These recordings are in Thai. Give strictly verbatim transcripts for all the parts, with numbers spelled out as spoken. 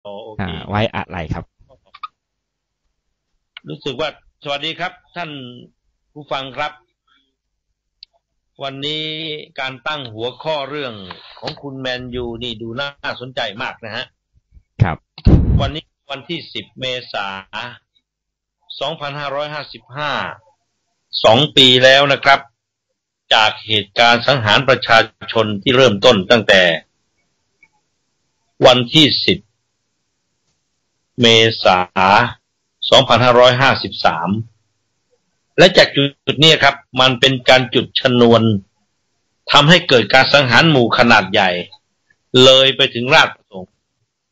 โอเคไว้อะไรครับรู้สึกว่าสวัสดีครับท่านผู้ฟังครับวันนี้การตั้งหัวข้อเรื่องของคุณแมนยูนี่ดูน่าสนใจมากนะฮะครับวันนี้วันที่สิบเมษายนสองพันห้าร้อยห้าสิบห้าสองปีแล้วนะครับจากเหตุการณ์สังหารประชาชนที่เริ่มต้นตั้งแต่วันที่สิบเมษายนสองพันห้าร้อยห้าสิบสามและจากจุดนี้ครับมันเป็นการจุดชนวนทำให้เกิดการสังหารหมู่ขนาดใหญ่เลยไปถึงราชประสงค์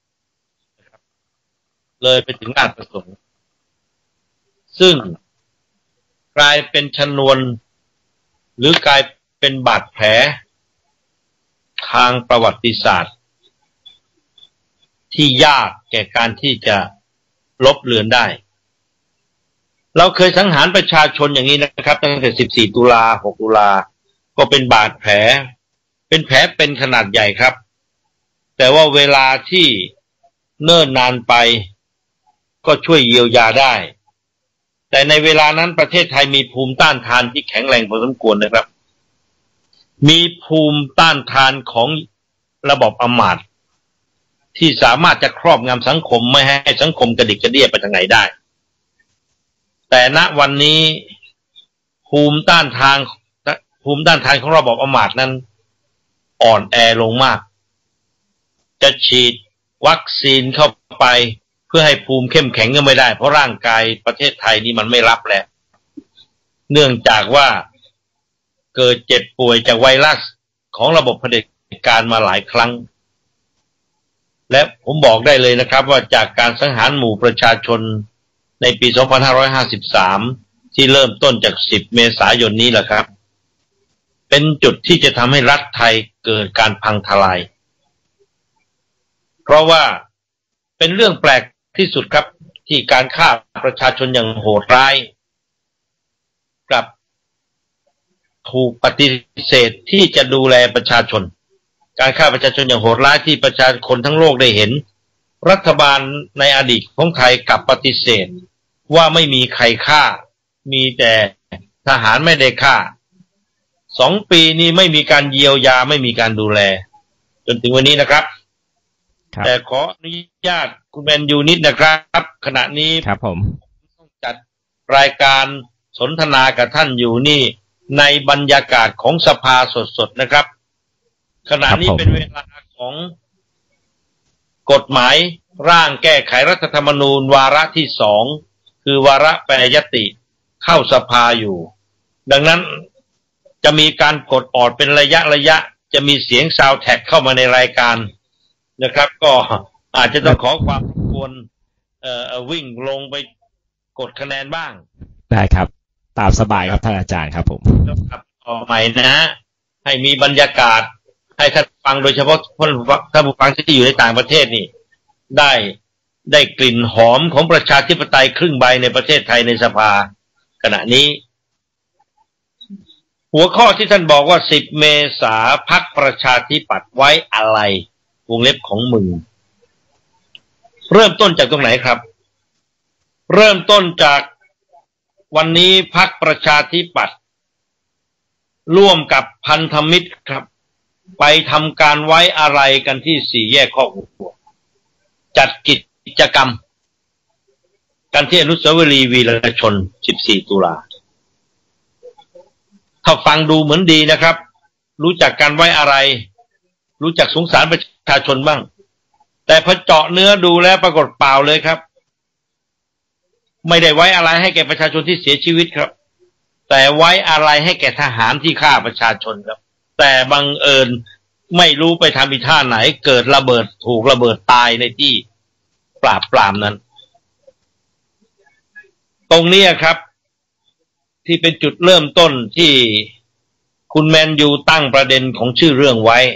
เลยไปถึงราชประสงค์ซึ่งกลายเป็นชนวนหรือกลายเป็นบาดแผลทางประวัติศาสตร์ที่ยากแก่การที่จะลบเลือนได้เราเคยสังหารประชาชนอย่างนี้นะครับตั้งแต่สิบสี่ตุลาหกตุลาก็เป็นบาดแผลเป็นแผลเป็นขนาดใหญ่ครับแต่ว่าเวลาที่เนิ่นนานไปก็ช่วยเยียวยาได้แต่ในเวลานั้นประเทศไทยมีภูมิต้านทานที่แข็งแรงพอสมควรนะครับมีภูมิต้านทานของระบบอำมาตย์ที่สามารถจะครอบงำสังคมไม่ให้สังคมกระดิกกระเดี้ยไปทางไหนได้แต่ณวันนี้ภูมิต้านทานภูมิต้านทานของระบบอำมาตย์นั้นอ่อนแอลงมากจะฉีดวัคซีนเข้าไปเพื่อให้ภูมิเข้มแข็งก็ไม่ได้เพราะร่างกายประเทศไทยนี่มันไม่รับแล้วเนื่องจากว่าเกิดเจ็บป่วยจากไวรัสของระบบเผด็จการมาหลายครั้งและผมบอกได้เลยนะครับว่าจากการสังหารหมู่ประชาชนในปีสองพันห้าร้อยห้าสิบสามที่เริ่มต้นจากสิบเมษายนนี้แหละครับเป็นจุดที่จะทำให้รัฐไทยเกิดการพังทลายเพราะว่าเป็นเรื่องแปลกที่สุดครับที่การฆ่าประชาชนอย่างโหดร้ายกลับถูกปฏิเสธที่จะดูแลประชาชนการฆ่าประชาชนอย่างโหดร้ายที่ประชาชนทั้งโลกได้เห็นรัฐบาลในอดีตของไทยกลับปฏิเสธว่าไม่มีใครฆ่ามีแต่ทหารไม่ได้ฆ่าสองปีนี้ไม่มีการเยียวยาไม่มีการดูแลจนถึงวันนี้นะครับแต่ขออนุญาตคุณแมนยูนิดนะครับขณะนี้ครับผมต้องจัดรายการสนทนากับท่านอยู่นี่ในบรรยากาศของสภาสดๆนะครับขณะนี้เป็นเวลาของกฎหมายร่างแก้ไขรัฐธรรมนูญวาระที่สองคือวาระแปรยติเข้าสภาอยู่ดังนั้นจะมีการกดออดเป็นระยะระยะจะมีเสียงซาวด์แท็กเข้ามาในรายการนะครับก็อาจจะต้องขอความรบกวนเอ่อวิ่งลงไปกดคะแนนบ้างได้ครับตามสบายครับท่านอาจารย์ครับผมครับต่อใหม่นะฮะให้มีบรรยากาศให้ท่านฟังโดยเฉพาะท่านผู้ฟังที่อยู่ในต่างประเทศนี่ได้ได้กลิ่นหอมของประชาธิปไตยครึ่งใบในประเทศไทยในสภาขณะนี้หัวข้อที่ท่านบอกว่าสิบเมษาพรรคประชาธิปัตย์ไว้อะไรวงเล็บของมึงเริ่มต้นจากตรงไหนครับเริ่มต้นจากวันนี้พรรคประชาธิปัตย์ร่วมกับพันธมิตรครับไปทำการไว้อะไรกันที่สี่แยกคอกวัวจัดกิจกรรมกันที่อนุสาวรีย์วีรชนสิบสี่ตุลาถ้าฟังดูเหมือนดีนะครับรู้จักการไว้อะไรรู้จักสงสารประชาชนบ้างแต่พอเจาะเนื้อดูแล้วปรากฏเปล่าเลยครับไม่ได้ไว้อะไรให้แก่ประชาชนที่เสียชีวิตครับแต่ไว้อะไรให้แก่ทหารที่ฆ่าประชาชนครับแต่บังเอิญไม่รู้ไปทำอีท่าไหนเกิดระเบิดถูกระเบิดตายในที่ปราบปรามนั้นตรงนี้ครับที่เป็นจุดเริ่มต้นที่คุณแมนยูตั้งประเด็นของชื่อเรื่องไว้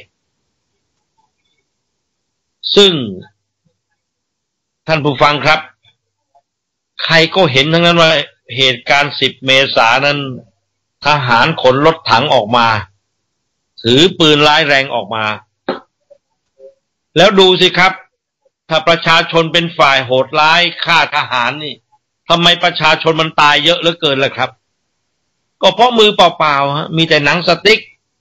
ซึ่งท่านผู้ฟังครับใครก็เห็นทั้งนั้นว่าเหตุการณ์สิบเมษายนนั้นทหารขนรถถังออกมาถือปืนร้ายแรงออกมาแล้วดูสิครับทถ้าประชาชนเป็นฝ่ายโหดร้ายฆ่าทหารนี่ทำไมประชาชนมันตายเยอะเหลือเกินล่ะครับก็เพราะมือเปล่าๆฮะมีแต่หนังสติ๊ก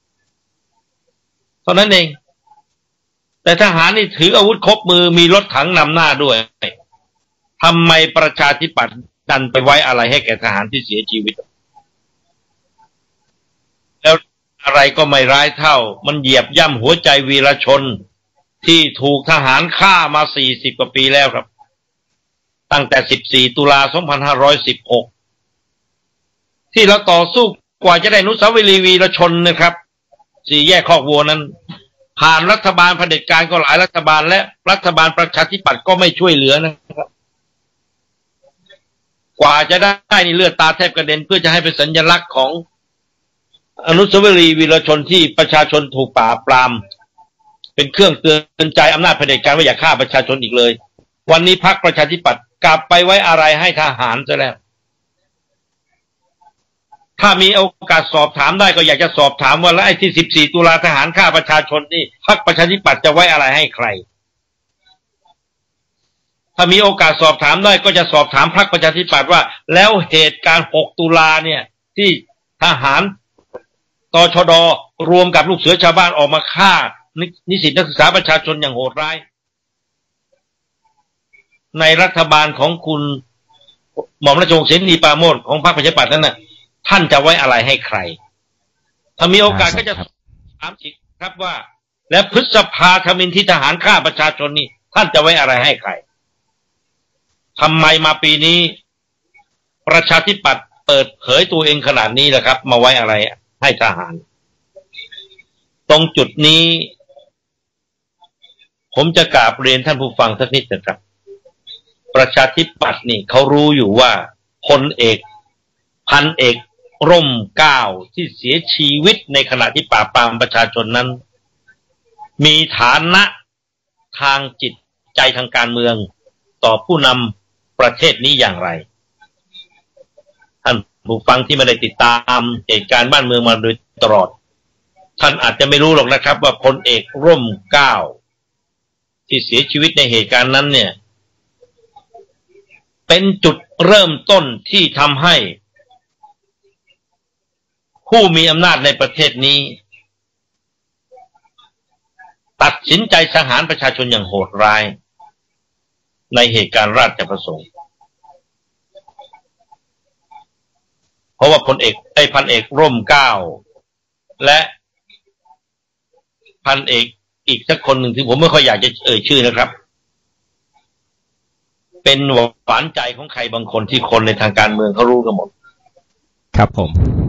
เท่านั้นเองแต่ทหารนี่ถืออาวุธครบมือมีรถถังนำหน้าด้วยทำไมประชาธิปัตย์ดันไปไว้อะไรให้แก่ทหารที่เสียชีวิตแล้วอะไรก็ไม่ร้ายเท่ามันเหยียบย่ำหัวใจวีรชนที่ถูกทหารฆ่ามาสี่สิบกว่าปีแล้วครับตั้งแต่สิบสี่ตุลาสองพันห้าร้อยสิบหกที่เราต่อสู้กว่าจะได้อนุสาวรีย์วีรชนนะครับสี่แยกคอกวัวนั้นผ่านรัฐบาลเผด็จการก็หลายรัฐบาลและรัฐบาลประชาธิปัตย์ก็ไม่ช่วยเหลือนะครับกว่าจะได้นี่เลือดตาแทบกระเด็นเพื่อจะให้เป็นสัญลักษณ์ของอนุสาวรีย์วีรชนที่ประชาชนถูกปราบปรามเป็นเครื่องเตือนใจอำนาจเผด็จการว่าอย่าฆ่าประชาชนอีกเลยวันนี้พรรคประชาธิปัตย์กลับไปไว้อะไรให้ทหารซะแล้วถ้ามีโอกาสสอบถามได้ก็อยากจะสอบถามว่าแล้วไอ้ที่สิบสี่ตุลาทหารฆ่าประชาชนนี่พรรคประชาธิปัตย์จะไว้อะไรให้ใครถ้ามีโอกาสสอบถามได้ก็จะสอบถามพรรคประชาธิปัตย์ว่าแล้วเหตุการณ์หกตุลาเนี่ยที่ทหารตชด.รวมกับลูกเสือชาวบ้านออกมาฆ่านิสิตนักศึกษาประชาชนอย่างโหดร้ายในรัฐบาลของคุณหม่อมราชวงศ์เสนีปราโมชของพรรคประชาธิปัตย์นั้นน่ะท่านจะไว้อะไรให้ใครถ้ามีโอกาสก็จะถามอีกครับว่าแล้วพฤษภาธมินที่ทหารฆ่าประชาชนนี่ท่านจะไว้อะไรให้ใครทำไมมาปีนี้ประชาธิปัตย์เปิดเผยตัวเองขนาดนี้ล่ะครับมาไว้อะไรให้ทหารตรงจุดนี้ผมจะกราบเรียนท่านผู้ฟังสักนิดนะครับประชาธิปัตย์นี่เขารู้อยู่ว่าพลเอกพันเอกร่มเกล้าที่เสียชีวิตในขณะที่ปราบปรามประชาชนนั้นมีฐานะทางจิตใจทางการเมืองต่อผู้นำประเทศนี้อย่างไรท่านผู้ฟังที่ไม่ได้ติดตามเหตุการณ์บ้านเมืองมาโดยตลอดท่านอาจจะไม่รู้หรอกนะครับว่าพลเอกร่มเกล้าที่เสียชีวิตในเหตุการณ์นั้นเนี่ยเป็นจุดเริ่มต้นที่ทำให้ผู้มีอำนาจในประเทศนี้ตัดสินใจสังหารประชาชนอย่างโหดร้ายในเหตุการณ์ราชประสงค์เพราะว่าพลเอกไอ้พันเอกร่มเกล้าและพันเอกอีกสักคนหนึ่งที่ผมไม่ค่อยอยากจะเอ่ยชื่อนะครับเป็นหวานใจของใครบางคนที่คนในทางการเมืองเขารู้กันหมดครับผม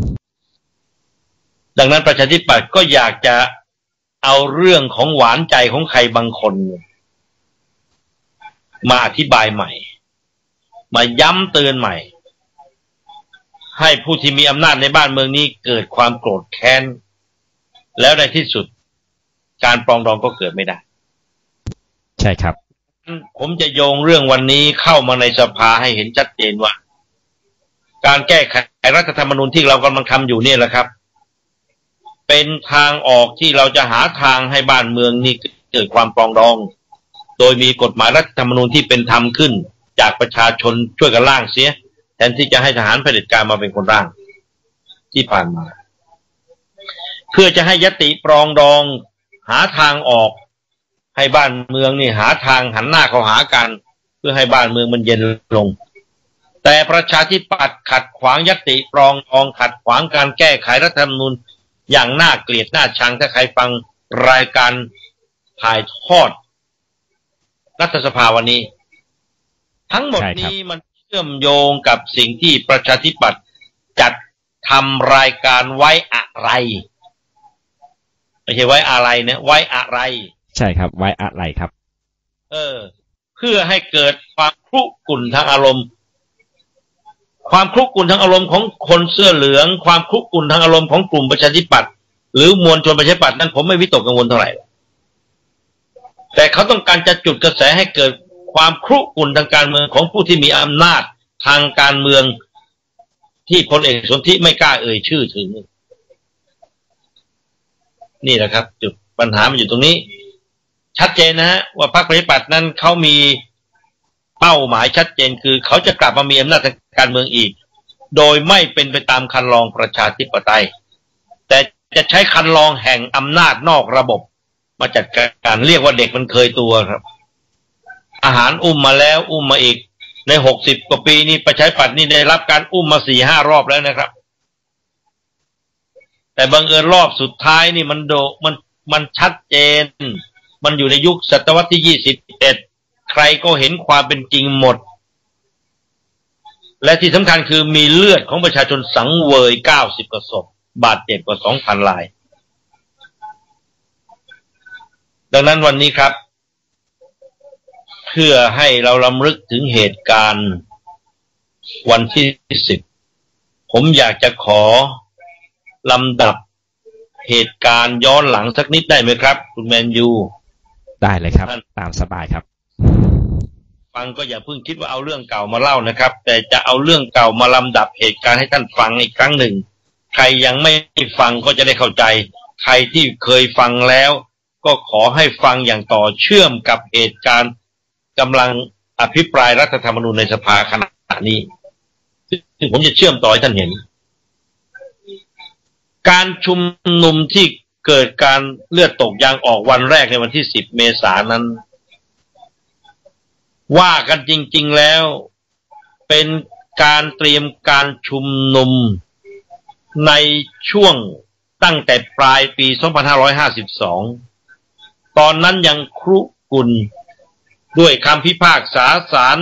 ดังนั้นประชาธิปัตย์ก็อยากจะเอาเรื่องของหวานใจของใครบางคนมาอธิบายใหม่มาย้ำเตือนใหม่ให้ผู้ที่มีอำนาจในบ้านเมืองนี้เกิดความโกรธแค้นแล้วในที่สุดการปรองดองก็เกิดไม่ได้ใช่ครับผมจะโยงเรื่องวันนี้เข้ามาในสภาให้เห็นชัดเจนว่าการแก้ไขรัฐธรรมนูญที่เรากำลังทำอยู่เนี่ยแหละครับเป็นทางออกที่เราจะหาทางให้บ้านเมืองนี้เกิดความปรองดองโดยมีกฎหมายรัฐธรรมนูญที่เป็นธรรมขึ้นจากประชาชนช่วยกันร่างเสียแทนที่จะให้ทหารเผด็จการมาเป็นคนร่างที่ผ่านมาเพื่อจะให้ยติปรองดองหาทางออกให้บ้านเมืองนี่หาทางหันหน้าเข้าหากันเพื่อให้บ้านเมืองมันเย็นลงแต่ประชาธิปัตย์ขัดขวางยติปรองดองขัดขวางการแก้ไขรัฐธรรมนูญอย่างน่าเกลียดน่าชังถ้าใครฟังรายการถ่ายทอดรัฐสภาวันนี้ทั้งหมดนี้มันเชื่อมโยงกับสิ่งที่ประชาธิปัตย์จัดทำรายการไว้อะไรไม่ใช่ไว้อะไรเนี่ยไว้อะไรใช่ครับไว้อะไรครับเออเพื่อให้เกิดความคลุกลุ่นทางอารมณ์ความคลุกลุ่นทางอารมณ์ของคนเสื้อเหลืองความคลุกลุ่นทางอารมณ์ของกลุ่มประชาธิปัตย์หรือมวลชนประชาธิปัตย์นั้นผมไม่วิตกกังวลเท่าไหร่แต่เขาต้องการจะจุดกระแสให้เกิดความคลุกลุ่นทางการเมืองของผู้ที่มีอำนาจทางการเมืองที่พลเอกสนธิไม่กล้าเอ่ยชื่อถึงนี่แหละครับจุดปัญหามันอยู่ตรงนี้ชัดเจนนะฮะว่าพรรคประชาธิปัตย์นั้นเขามีเป้าหมายชัดเจนคือเขาจะกลับมามีอำนาจทางการเมืองอีกโดยไม่เป็นไปตามคันลองประชาธิปไตยแต่จะใช้คันลองแห่งอำนาจนอกระบบมาจัดการเรียกว่าเด็กมันเคยตัวครับอาหารอุ้มมาแล้วอุ้มมาอีกในหกสิบกว่าปีนี้ประชาธิปัตย์นี่ได้รับการอุ้มมาสี่ห้ารอบแล้วนะครับแต่บังเอิญรอบสุดท้ายนี่มันโดมันมันชัดเจนมันอยู่ในยุคศตวรรษที่ยี่สิบเอ็ดใครก็เห็นความเป็นจริงหมดและที่สำคัญคือมีเลือดของประชาชนสังเวยเก้าสิบกว่าศพบาดเจ็บกว่า สองพัน รายดังนั้นวันนี้ครับเพื่อให้เรารำลึกถึงเหตุการณ์วันที่สิบผมอยากจะขอลำดับเหตุการณ์ย้อนหลังสักนิดได้ไหมครับคุณแมนยูได้เลยครับตามสบายครับฟังก็อย่าเพิ่งคิดว่าเอาเรื่องเก่ามาเล่านะครับแต่จะเอาเรื่องเก่ามาลำดับเหตุการณ์ให้ท่านฟังอีกครั้งหนึ่งใครยังไม่ฟังก็จะได้เข้าใจใครที่เคยฟังแล้วก็ขอให้ฟังอย่างต่อเชื่อมกับเหตุการณ์กำลังอภิปรายรัฐธรรมนูญในสภาขณะนี้ซึ่งผมจะเชื่อมต่อให้ท่านเห็นการชุมนุมที่เกิดการเลือดตกยางออกวันแรกในวันที่สิบเมษายนนั้นว่ากันจริงๆแล้วเป็นการเตรียมการชุมนุมในช่วงตั้งแต่ปลายปีสองพันห้าร้อยห้าสิบสองตอนนั้นยังครุกุลด้วยคำพิพากษาศาล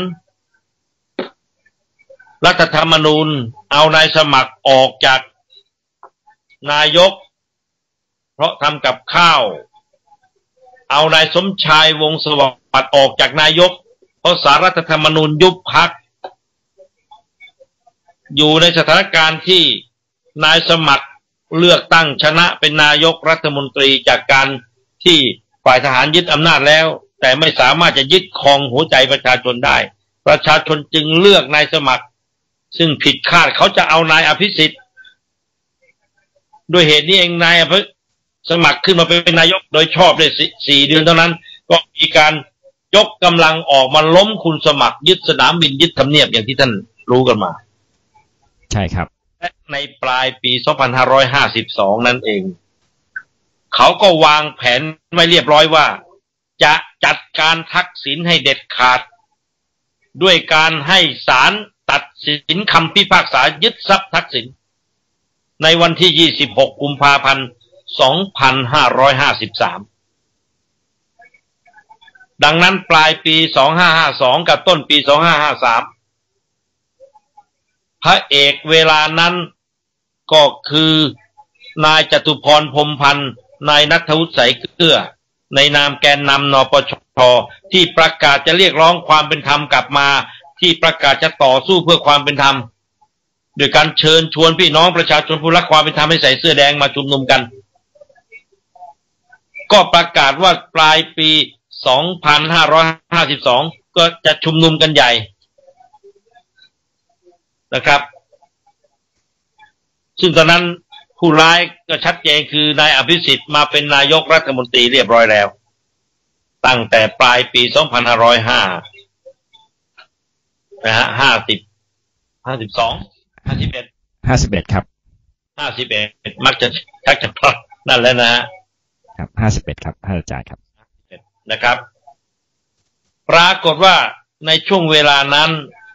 รัฐธรรมนูญเอานายสมัครออกจากนายกเพราะทำกับข้าวเอานายสมชายวงศ์สวัสดิ์ออกจากนายกเพราะศาลรัฐธรรมนูญยุบพรรคอยู่ในสถานการณ์ที่นายสมัครเลือกตั้งชนะเป็นนายกรัฐมนตรีจากการที่ฝ่ายทหารยึดอำนาจแล้วแต่ไม่สามารถจะยึดครองหัวใจประชาชนได้ประชาชนจึงเลือกนายสมัครซึ่งผิดคาดเขาจะเอานายอภิสิทธิ์ด้วยเหตุนี้เองนายอภิสมัครขึ้นมาเป็นนายกโดยชอบได้สี่เดือนเท่านั้นก็มีการยกกำลังออกมาล้มคุณสมัครยึดสนามบินยึดทำเนียบอย่างที่ท่านรู้กันมาใช่ครับและในปลายปีสองพันห้าร้อยห้าสิบสองนั่นเองเขาก็วางแผนไว้เรียบร้อยว่าจะจัดการทักษิณให้เด็ดขาดด้วยการให้ศาลตัดสินคำพิพากษายึดทรัพย์ทักษิณในวันที่ยี่สิบหกกุมภาพันธ์สองพันห้าร้อยห้าสิบสามดังนั้นปลายปีสองพันห้าร้อยห้าสิบสองกับต้นปีสองพันห้าร้อยห้าสิบสามพระเอกเวลานั้นก็คือนายจตุพรพรหมพันธ์นายณัฐวุฒิ สายเกลือในนามแกนนำนปชที่ประกาศจะเรียกร้องความเป็นธรรมกลับมาที่ประกาศจะต่อสู้เพื่อความเป็นธรรมโดยการเชิญชวนพี่น้องประชาชนผู้รักความเป็นธรรมให้ใส่เสื้อแดงมาชุมนุมกันก็ประกาศว่าปลายปีสองพันห้าร้อยห้าสิบสองก็จะชุมนุมกันใหญ่นะครับซึ่งตอนนั้นผู้ร้ายก็ชัดเจนคือนายอภิสิทธิ์มาเป็นนายกรัฐมนตรีเรียบร้อยแล้วตั้งแต่ปลายปีสองพันห้าร้อยห้านะฮะห้าสิบห้าสิบสองห้าสิบเอ็ดห้าสิบเอ็ดครับห้าสิบเอ็ดมักจะชักจะพลาดนั่นแล้วนะฮะครับห้าสิบเอ็ดครับอาจารย์ครับนะครับปรากฏว่าในช่วงเวลานั้น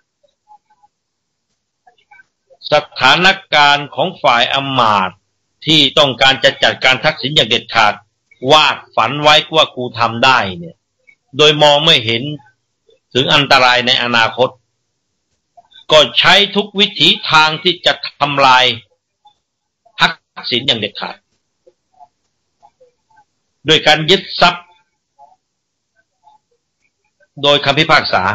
สถานการณ์ของฝ่ายอำมาตย์ที่ต้องการจะจัดการทักษิณอย่างเด็ดขาดวาดฝันไว้ว่ากูทำได้เนี่ยโดยมองไม่เห็นถึงอันตรายในอนาคตก็ใช้ทุกวิถีทางที่จะทำลายทักษิณอย่างเด็ดขาดโดยการยึดทรัพย์โดยคำพิพากษา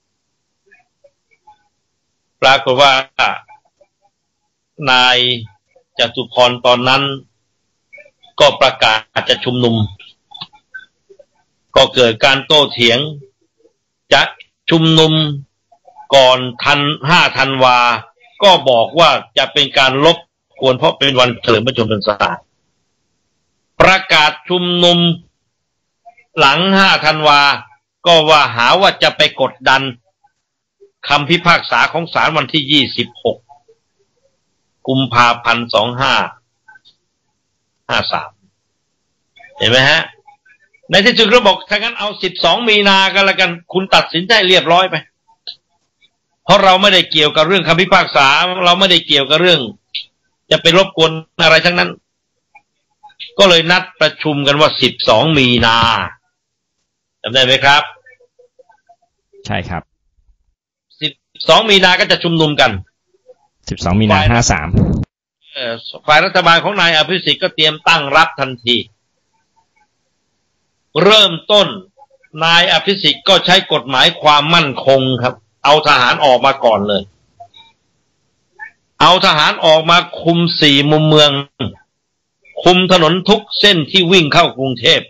ปรากฏว่านายจตุพรตอนนั้นก็ประกาศจะชุมนุมก็เกิดการโต้เถียงจะชุมนุมก่อนทันห้าธันวาก็บอกว่าจะเป็นการรบกวนเพราะเป็นวันเฉลิมพระชนมพรรษาประกาศชุมนุมหลังห้าธันวาก็ว่าหาว่าจะไปกดดันคำพิพากษาของศาลวันที่ยี่สิบหกกุมภาพันธ์สองห้าห้าสามเห็นไหมฮะในที่สุดเราบอกถ้างั้นเอาสิบสองมีนากันละกันคุณตัดสินได้เรียบร้อยไปเพราะเราไม่ได้เกี่ยวกับเรื่องคำพิพากษาเราไม่ได้เกี่ยวกับเรื่องจะไปรบกวนอะไรทั้งนั้นก็เลยนัดประชุมกันว่าสิบสองมีนาจำได้ไหมครับใช่ครับสิบสองมีนาก็จะชุมนุมกันสิบสองมีนาห้าสามเอ่อฝ่ายรัฐบาลของนายอภิสิทธิ์ก็เตรียมตั้งรับทันทีเริ่มต้นนายอภิสิทธิ์ก็ใช้กฎหมายความมั่นคงครับเอาทหารออกมาก่อนเลยเอาทหารออกมาคุมสี่มุมเมืองคุมถนนทุกเส้นที่วิ่งเข้ากรุงเทพ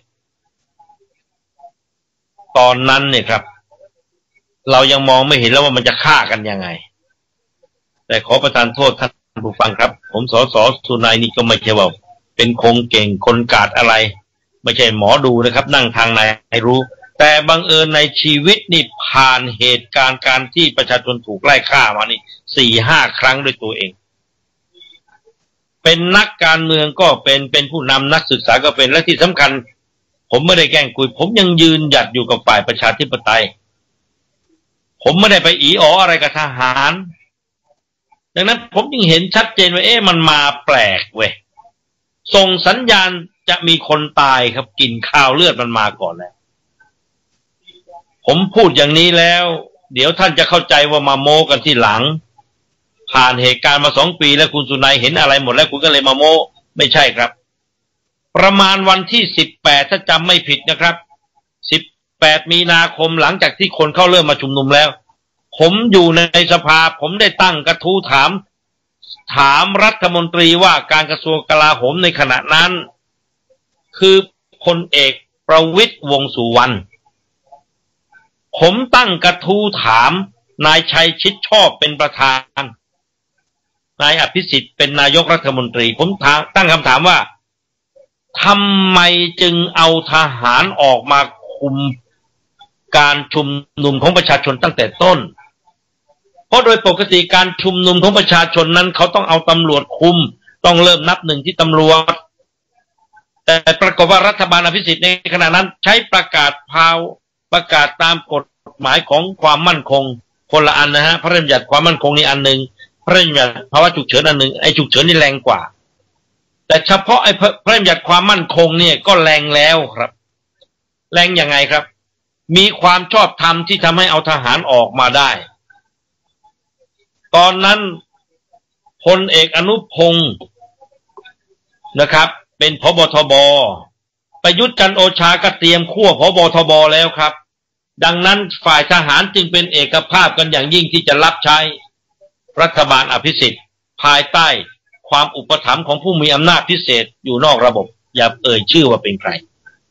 ตอนนั้นเนี่ยครับเรายังมองไม่เห็นแล้วว่ามันจะฆ่ากันยังไงแต่ขอประทานโทษท่านผู้ฟังครับผมสสสุนัยนี่ก็ไม่ใช่ว่าเป็นคงเก่งคนกาดอะไรไม่ใช่หมอดูนะครับนั่งทางไหนให้รู้แต่บังเอิญในชีวิตนี่ผ่านเหตุการณ์การที่ประชาชนถูกไล่ฆ่ามานี่สี่ห้าครั้งด้วยตัวเองเป็นนักการเมืองก็เป็นเป็นผู้นำนักศึกษาก็เป็นและที่สำคัญผมไม่ได้แกล้งคุยผมยังยืนหยัดอยู่กับฝ่ายประชาธิปไตยผมไม่ได้ไปอีอ๋ออะไรกับทหารดังนั้นผมจึงเห็นชัดเจนว่าเอ๊ะมันมาแปลกเว้ยส่งสัญญาณจะมีคนตายครับกินข้าวเลือดมันมาก่อนแล้วผมพูดอย่างนี้แล้วเดี๋ยวท่านจะเข้าใจว่ามาโม้กันที่หลังผ่านเหตุการณ์มาสองปีแล้วคุณสุนัยเห็นอะไรหมดแล้วคุณก็เลยมาโม้ไม่ใช่ครับประมาณวันที่สิบแปดถ้าจำไม่ผิดนะครับสิบแปดมีนาคมหลังจากที่คนเข้าเริ่มมาชุมนุมแล้วผมอยู่ในสภาผมได้ตั้งกระทู้ถามถามรัฐมนตรีว่าการกระทรวงกลาโหมในขณะนั้นคือพลเอกประวิตรวงษ์สุวรรณผมตั้งกระทู้ถามนายชัยชิดชอบเป็นประธานนายอภิสิทธิ์เป็นนายกรัฐมนตรีผมตั้งคำถามว่าทำไมจึงเอาทหารออกมาคุมการชุมนุมของประชาชนตั้งแต่ต้นเพราะโดยปกติการชุมนุมของประชาชนนั้นเขาต้องเอาตำรวจคุมต้องเริ่มนับหนึ่งที่ตำรวจแต่ปรากฏว่ารัฐบาลอภิสิทธิ์ในขณะนั้นใช้ประกาศพาวประกาศตามกฎหมายของความมั่นคงคนละอันนะฮะพระราชบัญญัติความมั่นคงนี่อันหนึ่งพระราชบัญญัติภาวะฉุกเฉินอันหนึ่งไอ้ฉุกเฉินนี่แรงกว่าแต่เฉพาะไอ้พระราชบัญญัติความมั่นคงเนี่ยก็แรงแล้วครับแรงยังไงครับมีความชอบธรรมที่ทำให้เอาทหารออกมาได้ตอนนั้นพลเอกอนุพงศ์นะครับเป็นผบ.ทบ.ประยุทธ์จันทร์โอชาก็เตรียมขั้วผบ.ทบ.แล้วครับดังนั้นฝ่ายทหารจึงเป็นเอกภาพกันอย่างยิ่งที่จะรับใช้รัฐบาลอภิสิทธิ์ภายใต้ความอุปถัมภ์ของผู้มีอำนาจพิเศษอยู่นอกระบบอย่าเอ่ยชื่อว่าเป็นใคร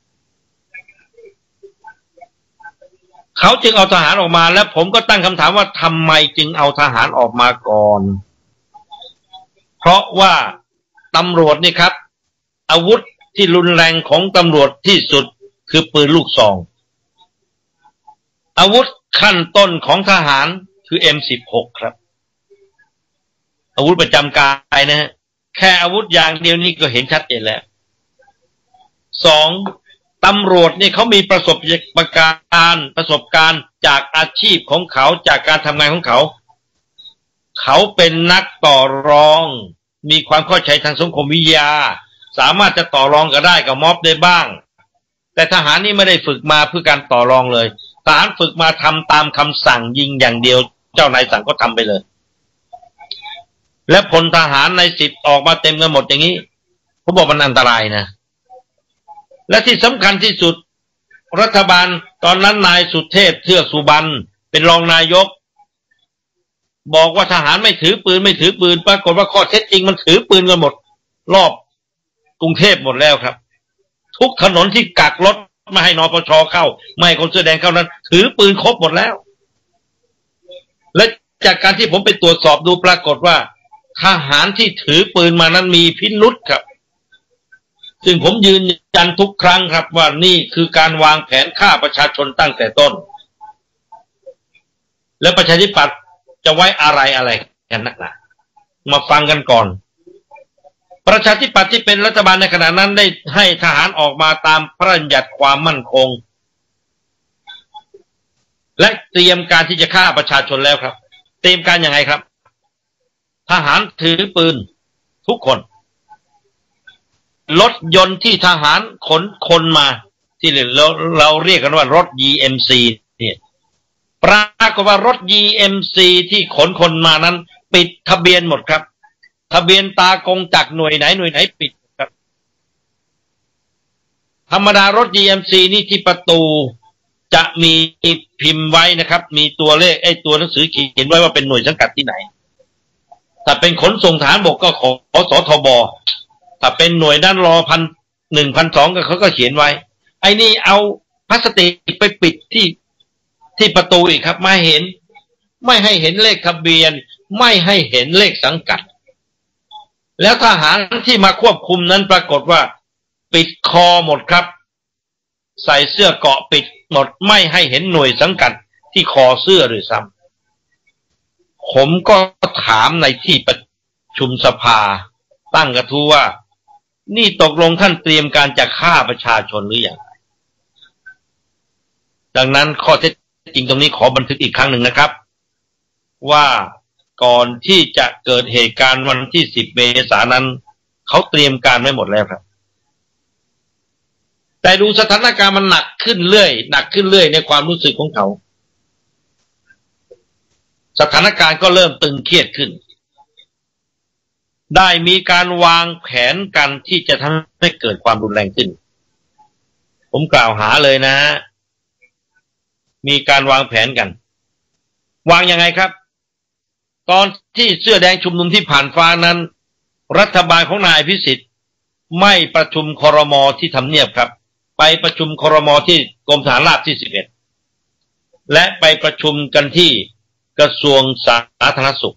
เขาจึงเอาทหารออกมาแล้วผมก็ตั้งคำถามว่าทำไมจึงเอาทหารออกมาก่อนเพราะว่าตำรวจนี่ครับอาวุธที่รุนแรงของตำรวจที่สุดคือปืนลูกซองอาวุธขั้นต้นของทหารคือ เอ็ม สิบหก ครับอาวุธประจำกายนะฮะแค่อาวุธอย่างเดียวนี่ก็เห็นชัดเจนแล้วสองตำรวจนี่เขามีประสบการณ์ประสบการณ์จากอาชีพของเขาจากการทำงานของเขาเขาเป็นนักต่อรองมีความเข้าใจทางสังคมวิทยาสามารถจะต่อรองก็ได้กับม็อบได้บ้างแต่ทหารนี่ไม่ได้ฝึกมาเพื่อการต่อรองเลยทหารฝึกมาทำตามคำสั่งยิงอย่างเดียวเจ้านายสั่งก็ทำไปเลยและพลทหารในสิบออกมาเต็มกันหมดอย่างนี้ผมบอกมันอันตรายนะและที่สำคัญที่สุดรัฐบาลตอนนั้นนายสุเทพเทือกสุบรรณเป็นรองนายกบอกว่าทหารไม่ถือปืนไม่ถือปืนปรากฏว่าข้อเท็จจริงมันถือปืนกันหมดรอบกรุงเทพหมดแล้วครับทุกถนนที่กักรถไม่ให้นปชเข้าไม่ให้คนเสื้อแดงเข้านั้นถือปืนครบหมดแล้วและจากการที่ผมไปตรวจสอบดูปรากฏว่าทหารที่ถือปืนมานั้นมีพิรุธครับซึ่งผมยืนยันทุกครั้งครับว่านี่คือการวางแผนฆ่าประชาชนตั้งแต่ต้นแล้วประชาธิปัตย์จะไว้อะไรอะไรกันนักหนามาฟังกันก่อนประชาธิปัตย์ที่เป็นรัฐบาลในขณะนั้นได้ให้ทหารออกมาตามพระราชบัญญัติความมั่นคงและเตรียมการที่จะฆ่าประชาชนแล้วครับเตรียมการยังไงครับทหารถือปืนทุกคนรถยนต์ที่ทหารขนคนมาที่เราเราเรียกกันว่ารถ ยี เอ็ม ซี เนี่ยปรากฏว่ารถ ยี เอ็ม ซี ที่ขนคนมานั้นปิดทะเบียนหมดครับทะเบียนตากงจากหน่วยไหนหน่วยไหนปิดครับธรรมดารถ ยี เอ็ม ซี นี่ที่ประตูจะมีพิมพ์ไว้นะครับมีตัวเลขไอ้ตัวหนังสือเขียนไว้ว่าเป็นหน่วยสังกัดที่ไหนถ้าเป็นขนส่งฐานบกก็ขอสทบถ้าเป็นหน่วยด้านรอพันหนึ่งพันสองก็เขาก็เขียนไว้ไอ้นี่เอาพลาสติกไปปิดที่ที่ประตูอีกครับไม่เห็นไม่ให้เห็นเลขทะเบียนไม่ให้เห็นเลขสังกัดแล้วทหารที่มาควบคุมนั้นปรากฏว่าปิดคอหมดครับใส่เสื้อเกราะปิดหมดไม่ให้เห็นหน่วยสังกัดที่คอเสื้อหรือซ้ำผมก็ถามในที่ประชุมสภาตั้งกระทู้ว่านี่ตกลงท่านเตรียมการจะฆ่าประชาชนหรือยังดังนั้นข้อเท็จจริงตรงนี้ขอบันทึกอีกครั้งหนึ่งนะครับว่าก่อนที่จะเกิดเหตุการณ์วันที่สิบเมษายนนั้นเขาเตรียมการไว้หมดแล้วครับแต่ดูสถานการณ์มันหนักขึ้นเรื่อยหนักขึ้นเรื่อยในความรู้สึกของเขาสถานการณ์ก็เริ่มตึงเครียดขึ้นได้มีการวางแผนกันที่จะทำให้เกิดความรุนแรงขึ้นผมกล่าวหาเลยนะมีการวางแผนกันวางยังไงครับตอนที่เสื้อแดงชุมนุมที่ผ่านฟ้านั้นรัฐบาลของนายอภิสิทธิ์ไม่ประชุมครม.ที่ทำเนียบครับไปประชุมครม.ที่กรมทหารราบที่สิบเอ็ดและไปประชุมกันที่กระทรวงสาธารณสุข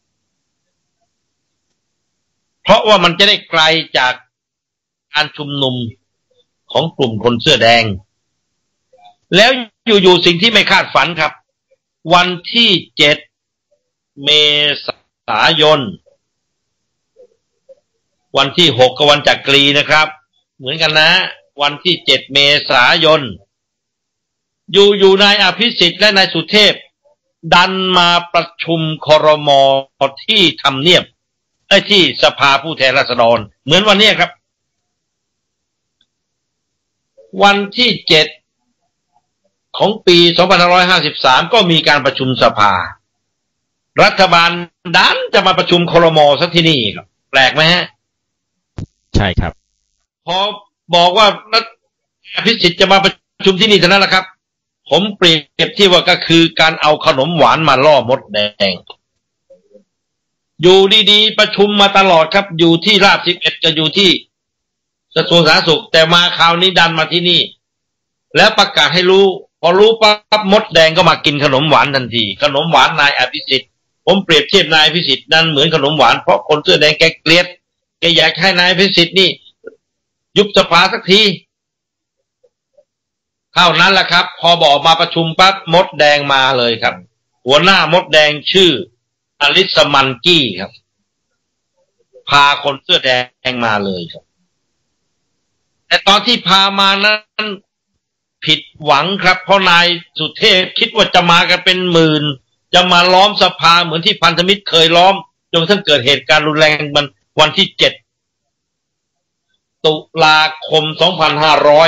เพราะว่ามันจะได้ไกลจากการชุมนุมของกลุ่มคนเสื้อแดงแล้วอยู่ๆสิ่งที่ไม่คาดฝันครับวันที่เจ็ดเมษายนวันที่หกก็วันจักรีนะครับเหมือนกันนะวันที่เจ็ดเมษายนอยู่ๆนายอภิสิทธิ์และนายสุเทพดันมาประชุมครม.ที่ทำเนียบไอ้ที่สภาผู้แทนราษฎรเหมือนวันนี้ครับวันที่เจ็ดของปีสองพันห้าร้อยห้าสิบสามก็มีการประชุมสภารัฐบาลดันจะมาประชุมครม.ซะที่นี่ครับแปลกไหมฮะใช่ครับพอบอกว่านายอภิสิทธิ์จะมาประชุมที่นี่เท่านั้นแหละครับผมเปรียบเทียบว่าก็คือการเอาขนมหวานมาล่อมดแดงอยู่ดีๆประชุมมาตลอดครับอยู่ที่ราบสิบเอ็ดจะอยู่ที่กระทรวงสาธารณสุขแต่มาคราวนี้ดันมาที่นี่แล้วประกาศให้รู้พอรู้ปั๊บมดแดงก็มากินขนมหวานทันทีขนมหวานนายอภิสิทธิ์ผมเปรียบเทียบนายอภิสิทธิ์นั้นเหมือนขนมหวานเพราะคนเสื้อแดงแกเกลียดแกอยากให้นายอภิสิทธิ์นี่ยุบสภาสักทีเท่านั้นแหละครับพอบอกมาประชุมปั๊บมดแดงมาเลยครับหัวหน้ามดแดงชื่ออลิสมันกี้ครับพาคนเสื้อแดงมาเลยครับแต่ตอนที่พามานั้นผิดหวังครับเพราะนายสุเทพคิดว่าจะมากันเป็นหมื่นจะมาล้อมสภาเหมือนที่พันธมิตรเคยล้อมจนกระทั่งเกิดเหตุการณ์รุนแรงมันวันที่เจ็ดตุลาคมสองพันห้าร้อย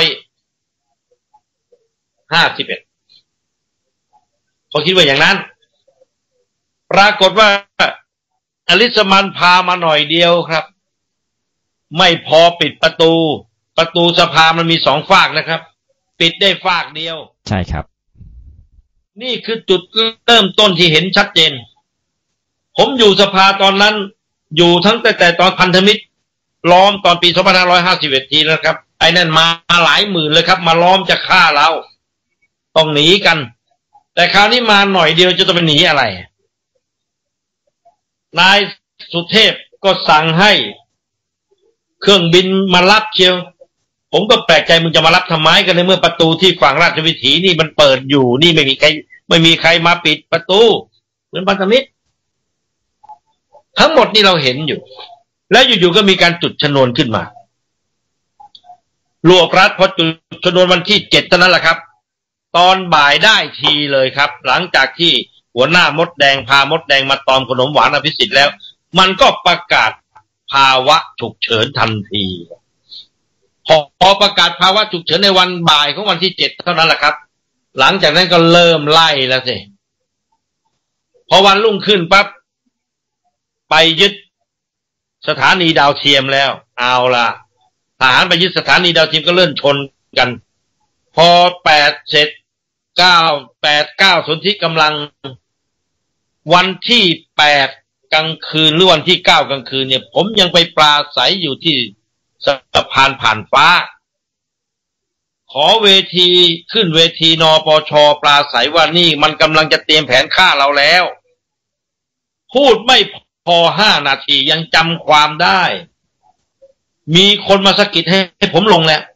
ห้าสิบเอ็ดเขาคิดว่าอย่างนั้นปรากฏว่าอลิสมันพามาหน่อยเดียวครับไม่พอปิดประตูประตูสภามันมีสองฝากนะครับปิดได้ฝากเดียวใช่ครับนี่คือจุดเริ่มต้นที่เห็นชัดเจนผมอยู่สภาตอนนั้นอยู่ทั้งแต่แต่ตอนพันธมิตรล้อมตอนปีสองพันห้าร้อยห้าสิบเอ็ดทีแล้วครับไอ้นั่นมาหลายหมื่นเลยครับมาล้อมจะฆ่าเราต้องหนีกันแต่คราวนี้มาหน่อยเดียวจะต้องไปหนีอะไรนายสุเทพก็สั่งให้เครื่องบินมารับเชียวผมก็แปลกใจมึงจะมารับทำไมกันในเมื่อประตูที่ฝั่งราชวิถีนี่มันเปิดอยู่นี่ไม่มีใครไม่มีใครมาปิดประตูเหมือนพันธมิตรทั้งหมดนี่เราเห็นอยู่แล้วอยู่ๆก็มีการจุดชนวนขึ้นมารวบรัดพอจุดชนวนวันที่เจ็ดเท่านั้นแหละครับตอนบ่ายได้ทีเลยครับหลังจากที่หัวหน้ามดแดงพามดแดงมาตอมขนมหวานอภิสิทธิ์แล้วมันก็ประกาศภาวะฉุกเฉินทันทีพอพอประกาศภาวะฉุกเฉินในวันบ่ายของวันที่เจ็ดเท่านั้นแหละครับหลังจากนั้นก็เริ่มไล่แล้วสิพอวันรุ่งขึ้นปั๊บไปยึดสถานีดาวเทียมแล้วเอาล่ะทหารไปยึดสถานีดาวเทียมก็เลื่อนชนกันพอแปดเสร็จเก้าแปดเก้าสนธิกำลังวันที่แปดกลางคืนหรือวันที่เก้ากลางคืนเนี่ยผมยังไปปราศัยอยู่ที่สะพานผ่านฟ้าขอเวทีขึ้นเวทีนปชปราศัยว่านี่มันกำลังจะเตรียมแผนฆ่าเราแล้วพูดไม่พอห้านาทียังจำความได้มีคนมาสะกิดให้ให้ผมลงแล้ว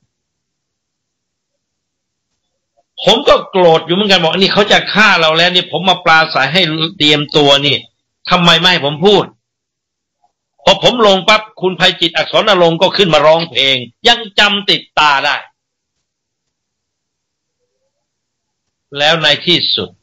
ผมก็โกรธอยู่เหมือนกันบอกนี่เขาจะฆ่าเราแล้วนี่ผมมาปราศัยให้เตรียมตัวนี่ทำไมไม่ให้ผมพูดพอผมลงปั๊บคุณไพจิตรอักษรนรงค์ก็ขึ้นมาร้องเพลงยังจำติดตาได้แล้วในที่สุด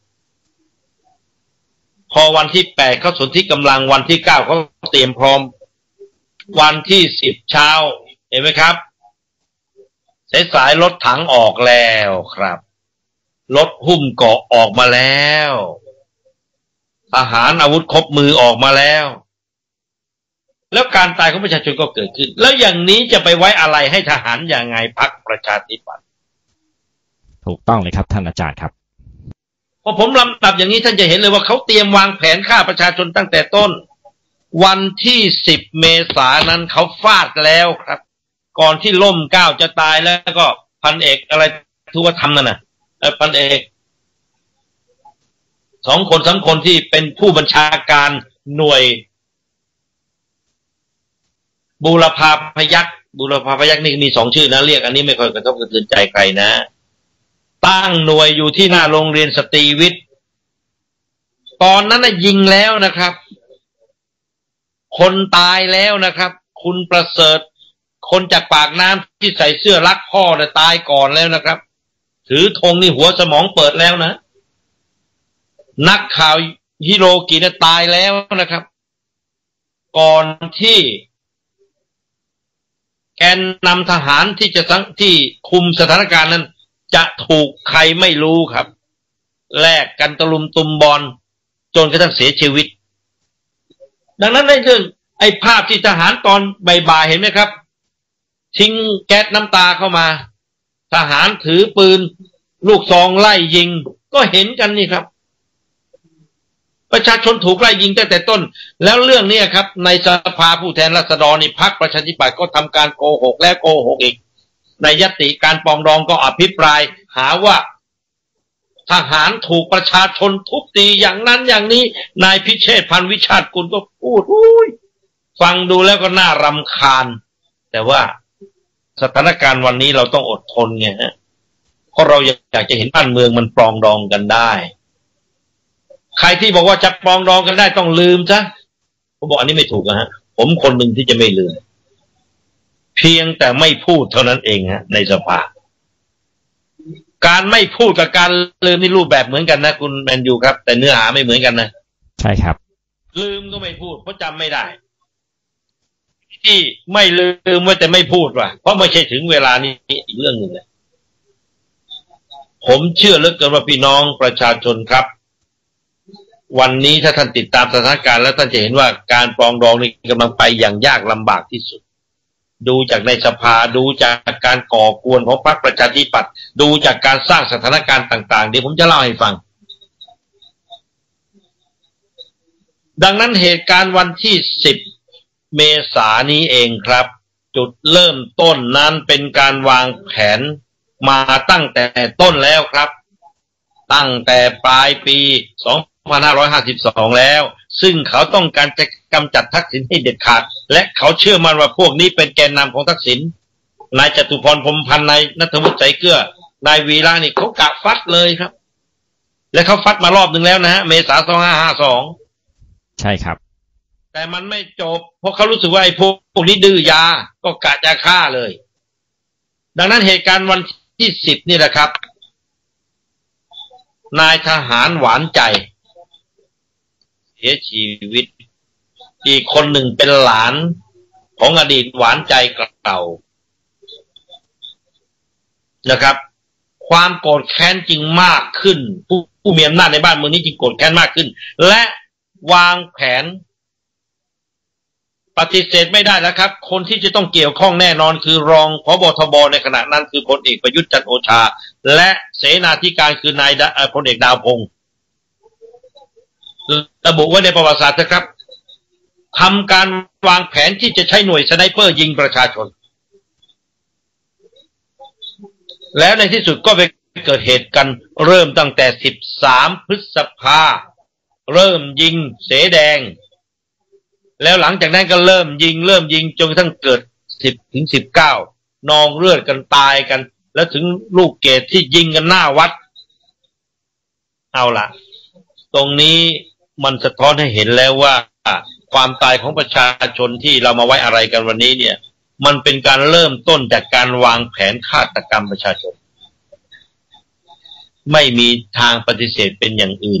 พอวันที่แปดเขาสนธิกำลังวันที่เก้าเขาเตรียมพร้อมวันที่สิบเช้าเห็นไหมครับสายสายรถถังออกแล้วครับรถหุ้มเกาะออกมาแล้วทหารอาวุธครบมือออกมาแล้วแล้วการตายของประชาชนก็เกิดขึ้นแล้วอย่างนี้จะไปไว้อะไรให้ทหารอย่างไงพรรคประชาธิปัตย์ถูกต้องเลยครับท่านอาจารย์ครับพอผมลำดับอย่างนี้ท่านจะเห็นเลยว่าเขาเตรียมวางแผนฆ่าประชาชนตั้งแต่ต้นวันที่สิบเมษายนนั้นเขาฟาดแล้วครับก่อนที่ล่มเกล้าจะตายแล้วก็พันเอกอะไรทุกธรรมนั่นน่ะพันเอกสองคนสามคนที่เป็นผู้บัญชาการหน่วยบูรพาพยัคฆ์บูรพาพยัคฆ์นี่มีสองชื่อนะเรียกอันนี้ไม่ค่อยกระทบกระเทือนใจใครนะตั้งหน่วยอยู่ที่หน้าโรงเรียนสตรีวิทย์ตอนนั้นน่ะยิงแล้วนะครับคนตายแล้วนะครับคุณประเสริฐคนจากปากน้ำที่ใส่เสื้อรักพ่อเนี่ยตายก่อนแล้วนะครับถือธงนี่หัวสมองเปิดแล้วนะนักข่าวฮิโรกิเนี่ยตายแล้วนะครับก่อนที่แกนนำทหารที่จะที่คุมสถานการณ์นั้นจะถูกใครไม่รู้ครับแลกกันตะลุมตุมบอลจนกระทั่งเสียชีวิตดังนั้นในเรื่องไอ้ภาพที่ทหารตอนบ่ายๆเห็นไหมครับทิ้งแก๊สน้ำตาเข้ามาทหารถือปืนลูกซองไล่ยิงก็เห็นกันนี่ครับประชาชนถูกไล่ยิงตั้งแต่ต้นแล้วเรื่องนี้ครับในสภาผู้แทนราษฎรนี่พรรคประชาธิปัตย์ก็ทำการโกหกและโกหกอีกในญัตติการปรองดองก็อภิปรายหาว่าทหารถูกประชาชนทุบตีอย่างนั้นอย่างนี้นายพิเชษฐ์พันวิชาติกุลก็พูดอุ้ยฟังดูแล้วก็น่ารำคาญแต่ว่าสถานการณ์วันนี้เราต้องอดทนไงฮะเพราะเราอยากจะเห็นบ้านเมืองมันปรองดองกันได้ใครที่บอกว่าจะปรองดองกันได้ต้องลืมซะผมบอกอันนี้ไม่ถูกนะฮะผมคนหนึ่งที่จะไม่ลืมเพียงแต่ไม่พูดเท่านั้นเองฮะในสภาการไม่พูดกับการลืมนี่รูปแบบเหมือนกันนะคุณแมนยูครับแต่เนื้อหาไม่เหมือนกันนะใช่ครับลืมก็ไม่พูดเพราะจำไม่ได้ที่ไม่ลืมว่าแต่ไม่พูดว่ะเพราะไม่ใช่ถึงเวลานี้อีกเรื่องหนึ่งเลยผมเชื่อเหลือเกินว่าพี่น้องประชาชนครับวันนี้ถ้าท่านติดตามสถานการณ์แล้วท่านจะเห็นว่าการปรองดองนี้กำลังไปอย่างยากลำบากที่สุดดูจากในสภาดูจากการก่อกวนของพรรคประชาธิปัตย์ดูจากการสร้างสถานการณ์ต่างๆเดี๋ยวผมจะเล่าให้ฟังดังนั้นเหตุการณ์วันที่สิบเมษายนนี้เองครับจุดเริ่มต้นนั้นเป็นการวางแผนมาตั้งแต่ต้นแล้วครับตั้งแต่ปลายปีสองพันห้าร้อยห้าสิบสองแล้วซึ่งเขาต้องการจะกำจัดทักษิณให้เด็ดขาดและเขาเชื่อมั่นว่าพวกนี้เป็นแกนนำของทักษิณนายจตุพรพรหมพันธ์นายณัฐวุฒิ ใจเกลือนายวีระนี่เขากะฟัดเลยครับและเขาฟัดมารอบหนึ่งแล้วนะฮะเมษาสองห้าห้าสองใช่ครับแต่มันไม่จบเพราะเขารู้สึกว่าไอ้พวกพวกนี้ดื้อยาก็กะจะฆ่าเลยดังนั้นเหตุการณ์วันที่สิบนี่แหละครับนายทหารหวานใจเสียชีวิตอีกคนหนึ่งเป็นหลานของอดีตหวานใจเก่านะครับความโกรธแค้นจริงมากขึ้นผู้ผู้มีอำนาจในบ้านเมืองนี้จริงโกรธแค้นมากขึ้นและวางแผนปฏิเสธไม่ได้แล้วครับคนที่จะต้องเกี่ยวข้องแน่นอนคือรองผบ.ทบ.ในขณะนั้นคือพลเอกประยุทธ์จันทร์โอชาและเสนาธิการคือนายพลเอกดาวพงศ์ระบุไว้ในประวัติศาสตร์นะครับทำการวางแผนที่จะใช้หน่วยสไนเปอร์ยิงประชาชนแล้วในที่สุดก็ไปเกิดเหตุกันเริ่มตั้งแต่สิบสามพฤษภาเริ่มยิงเสแดงแล้วหลังจากนั้นก็เริ่มยิงเริ่มยิงจนกระทั่งเกิดสิบถึงสิบเก้านองเลือดกันตายกันแล้วถึงลูกเกดที่ยิงกันหน้าวัดเอาล่ะตรงนี้มันสะท้อนให้เห็นแล้วว่าความตายของประชาชนที่เรามาไว้อะไรกันวันนี้เนี่ยมันเป็นการเริ่มต้นจากการวางแผนฆาตกรรมประชาชนไม่มีทางปฏิเสธเป็นอย่างอื่น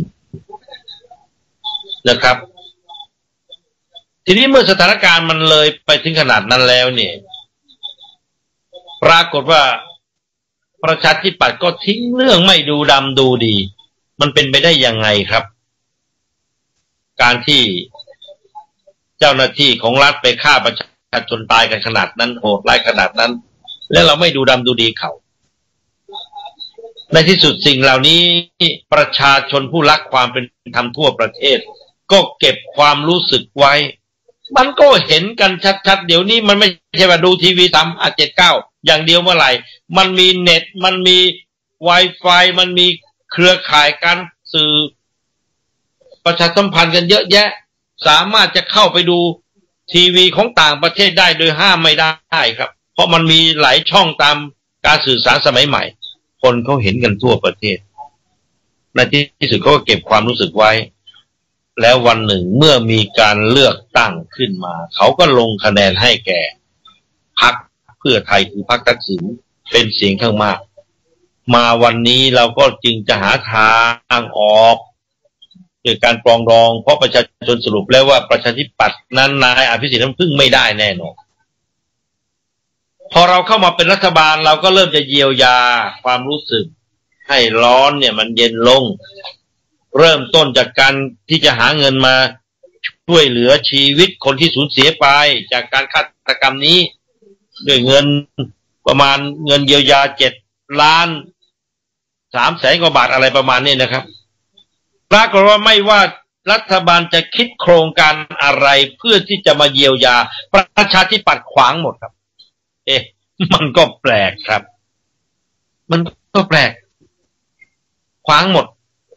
นะครับทีนี้เมื่อสถานการณ์มันเลยไปถึงขนาดนั้นแล้วเนี่ยปรากฏว่าประชาธิปัตย์ก็ทิ้งเรื่องไม่ดูดำดูดีมันเป็นไปได้ยังไงครับการที่เจ้าหน้าที่ของรัฐไปฆ่าประชาชนตายกันขนาดนั้นโหดร้ายขนาดนั้นแล้วเราไม่ดูดำดูดีเขาในที่สุดสิ่งเหล่านี้ประชาชนผู้รักความเป็นธรรมทั่วประเทศก็เก็บความรู้สึกไว้มันก็เห็นกันชัดๆเดี๋ยวนี้มันไม่ใช่ว่าดูทีวีสามอาเจ็ดเก้าอย่างเดียวเมื่อไหร่มันมีเน็ตมันมี Wi-Fi มันมีเครือข่ายการสื่อประชาสัมพันธ์กันเยอะแยะสามารถจะเข้าไปดูทีวีของต่างประเทศได้โดยห้ามไม่ได้ครับเพราะมันมีหลายช่องตามการสื่อสารสมัยใหม่คนเขาเห็นกันทั่วประเทศในที่สุดเขาก็เก็บความรู้สึกไว้แล้ววันหนึ่งเมื่อมีการเลือกตั้งขึ้นมาเขาก็ลงคะแนนให้แก่พรรคเพื่อไทยคือพรรคทักษิณเป็นเสียงข้างมากมาวันนี้เราก็จึงจะหาทางออกโดยการปรองดองเพราะประชาชนสรุปแล้วว่าประชาธิปัตย์นั้นนายอภิสิทธิ์นั้นพึ่งไม่ได้แน่นอนพอเราเข้ามาเป็นรัฐบาลเราก็เริ่มจะเยียวยาความรู้สึกให้ร้อนเนี่ยมันเย็นลงเริ่มต้นจากการที่จะหาเงินมาช่วยเหลือชีวิตคนที่สูญเสียไปจากการฆาตกรรมนี้ด้วยเงินประมาณเงินเยียวยาเจ็ดล้านสามแสนกว่าบาทอะไรประมาณนี้นะครับปรากฏว่าไม่ว่ารัฐบาลจะคิดโครงการอะไรเพื่อที่จะมาเยียวยาประชาธิปัตย์ขวางหมดครับเอ๊ะมันก็แปลกครับมันก็แปลกขวางหมด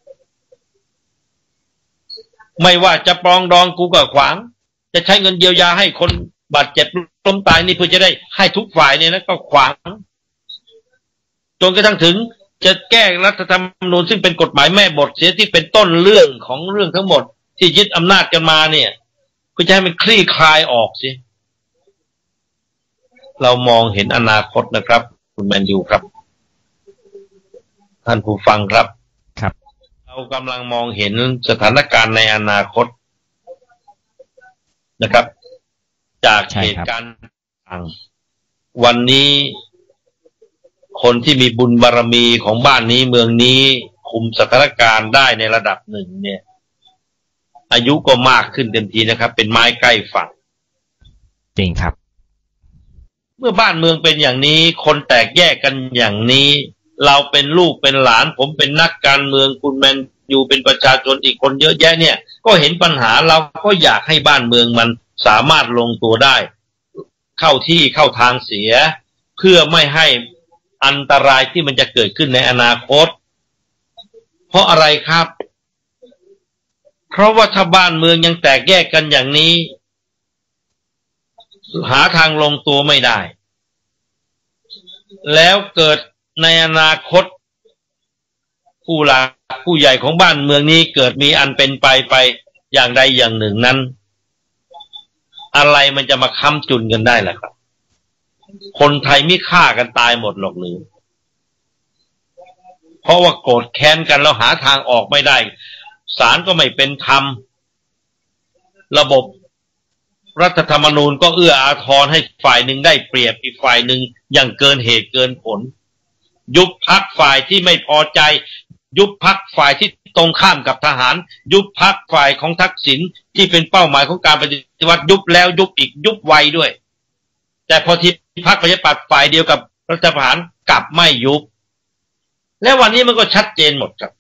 ไม่ว่าจะปรองดองกูก็ขวางจะใช้เงินเยียวยาให้คนบาดเจ็บล้มตายนี่เพื่อจะได้ให้ทุกฝ่ายเนี่ยนะก็ขวางจนกระทั่งถึงจะแก้รัฐธรรมนูญซึ่งเป็นกฎหมายแม่บทเสียที่เป็นต้นเรื่องของเรื่องทั้งหมดที่ยึดอำนาจกันมาเนี่ยก็จะให้มันคลี่คลายออกสิเรามองเห็นอนาคตนะครับคุณแมนยูครับท่านผู้ฟังครับครับเรากำลังมองเห็นสถานการณ์ในอนาคตนะครับจากเหตุการณ์ต่างวันนี้คนที่มีบุญบารมีของบ้านนี้เมืองนี้คุมสถานการณ์ได้ในระดับหนึ่งเนี่ยอายุก็มากขึ้นเต็มทีนะครับเป็นไม้ใกล้ฝั่งจริงครับเมื่อบ้านเมืองเป็นอย่างนี้คนแตกแยกกันอย่างนี้เราเป็นลูกเป็นหลานผมเป็นนักการเมืองคุณแมนยูเป็นประชาชนอีกคนเยอะแยะเนี่ยก็เห็นปัญหาเราก็อยากให้บ้านเมืองมันสามารถลงตัวได้เข้าที่เข้าทางเสียเพื่อไม่ให้อันตรายที่มันจะเกิดขึ้นในอนาคตเพราะอะไรครับเพราะว่าถ้าบ้านเมืองยังแตกแยกกันอย่างนี้หาทางลงตัวไม่ได้แล้วเกิดในอนาคตผู้หลักผู้ใหญ่ของบ้านเมืองนี้เกิดมีอันเป็นไปไปอย่างใดอย่างหนึ่งนั้นอะไรมันจะมาค้ำจุนกันได้ล่ะครับคนไทยไม่ฆ่ากันตายหมดหรอกหรือเพราะว่าโกรธแค้นกันแล้วหาทางออกไม่ได้ศาลก็ไม่เป็นธรรมระบบรัฐธรรมนูญก็เอื้ออาทรให้ฝ่ายหนึ่งได้เปรียบอีกฝ่ายหนึ่งอย่างเกินเหตุเกินผลยุบพรรคฝ่ายที่ไม่พอใจยุบพรรคฝ่ายที่ตรงข้ามกับทหารยุบพรรคฝ่ายของทักษิณที่เป็นเป้าหมายของการปฏิวัติยุบแล้วยุบอีกยุบไวด้วยแต่พอที่พรรคประชาธิปัตย์ฝ่ายเดียวกับรัฐประหารกลับไม่ยุบและวันนี้มันก็ชัดเจนหมดครับ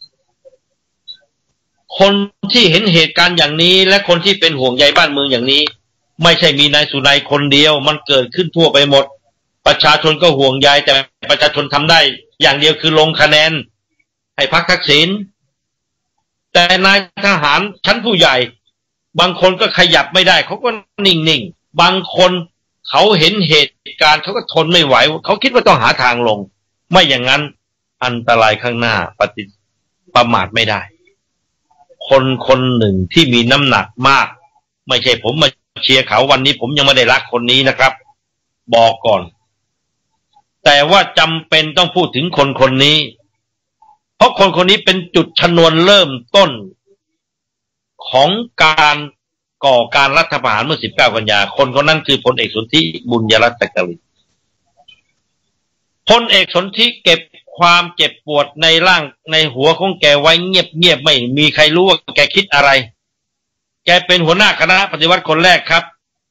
คนที่เห็นเหตุการณ์อย่างนี้และคนที่เป็นห่วงใยบ้านเมืองอย่างนี้ไม่ใช่มีนายสุนัยคนเดียวมันเกิดขึ้นทั่วไปหมดประชาชนก็ห่วงใยแต่ประชาชนทำได้อย่างเดียวคือลงคะแนนให้พรรคทักษิณแต่นายทหารชั้นผู้ใหญ่บางคนก็ขยับไม่ได้เขาก็นิ่งๆบางคนเขาเห็นเหตุการณ์เขาก็ทนไม่ไหวเขาคิดว่าต้องหาทางลงไม่อย่างนั้นอันตรายข้างหน้าปฏิประมาทไม่ได้คนคนหนึ่งที่มีน้ำหนักมากไม่ใช่ผมมาเชียร์เขาวันนี้ผมยังไม่ได้รักคนนี้นะครับบอกก่อนแต่ว่าจำเป็นต้องพูดถึงคนคนนี้เพราะคนคนนี้เป็นจุดชนวนเริ่มต้นของการก่อการรัฐประหารเมื่อสิบเก้ากันยาคนคนนั้นคือพลเอกสนธิบุญยรัตน์จักรินพลเอกสนธิเก็บความเจ็บปวดในร่างในหัวของแกไว้เงียบๆไม่มีใครรู้ว่าแกคิดอะไรแกเป็นหัวหน้าคณะปฏิวัติคนแรกครับ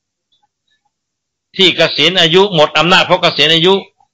ที่เกษียณอายุหมดอำนาจเพราะเกษียณอายุ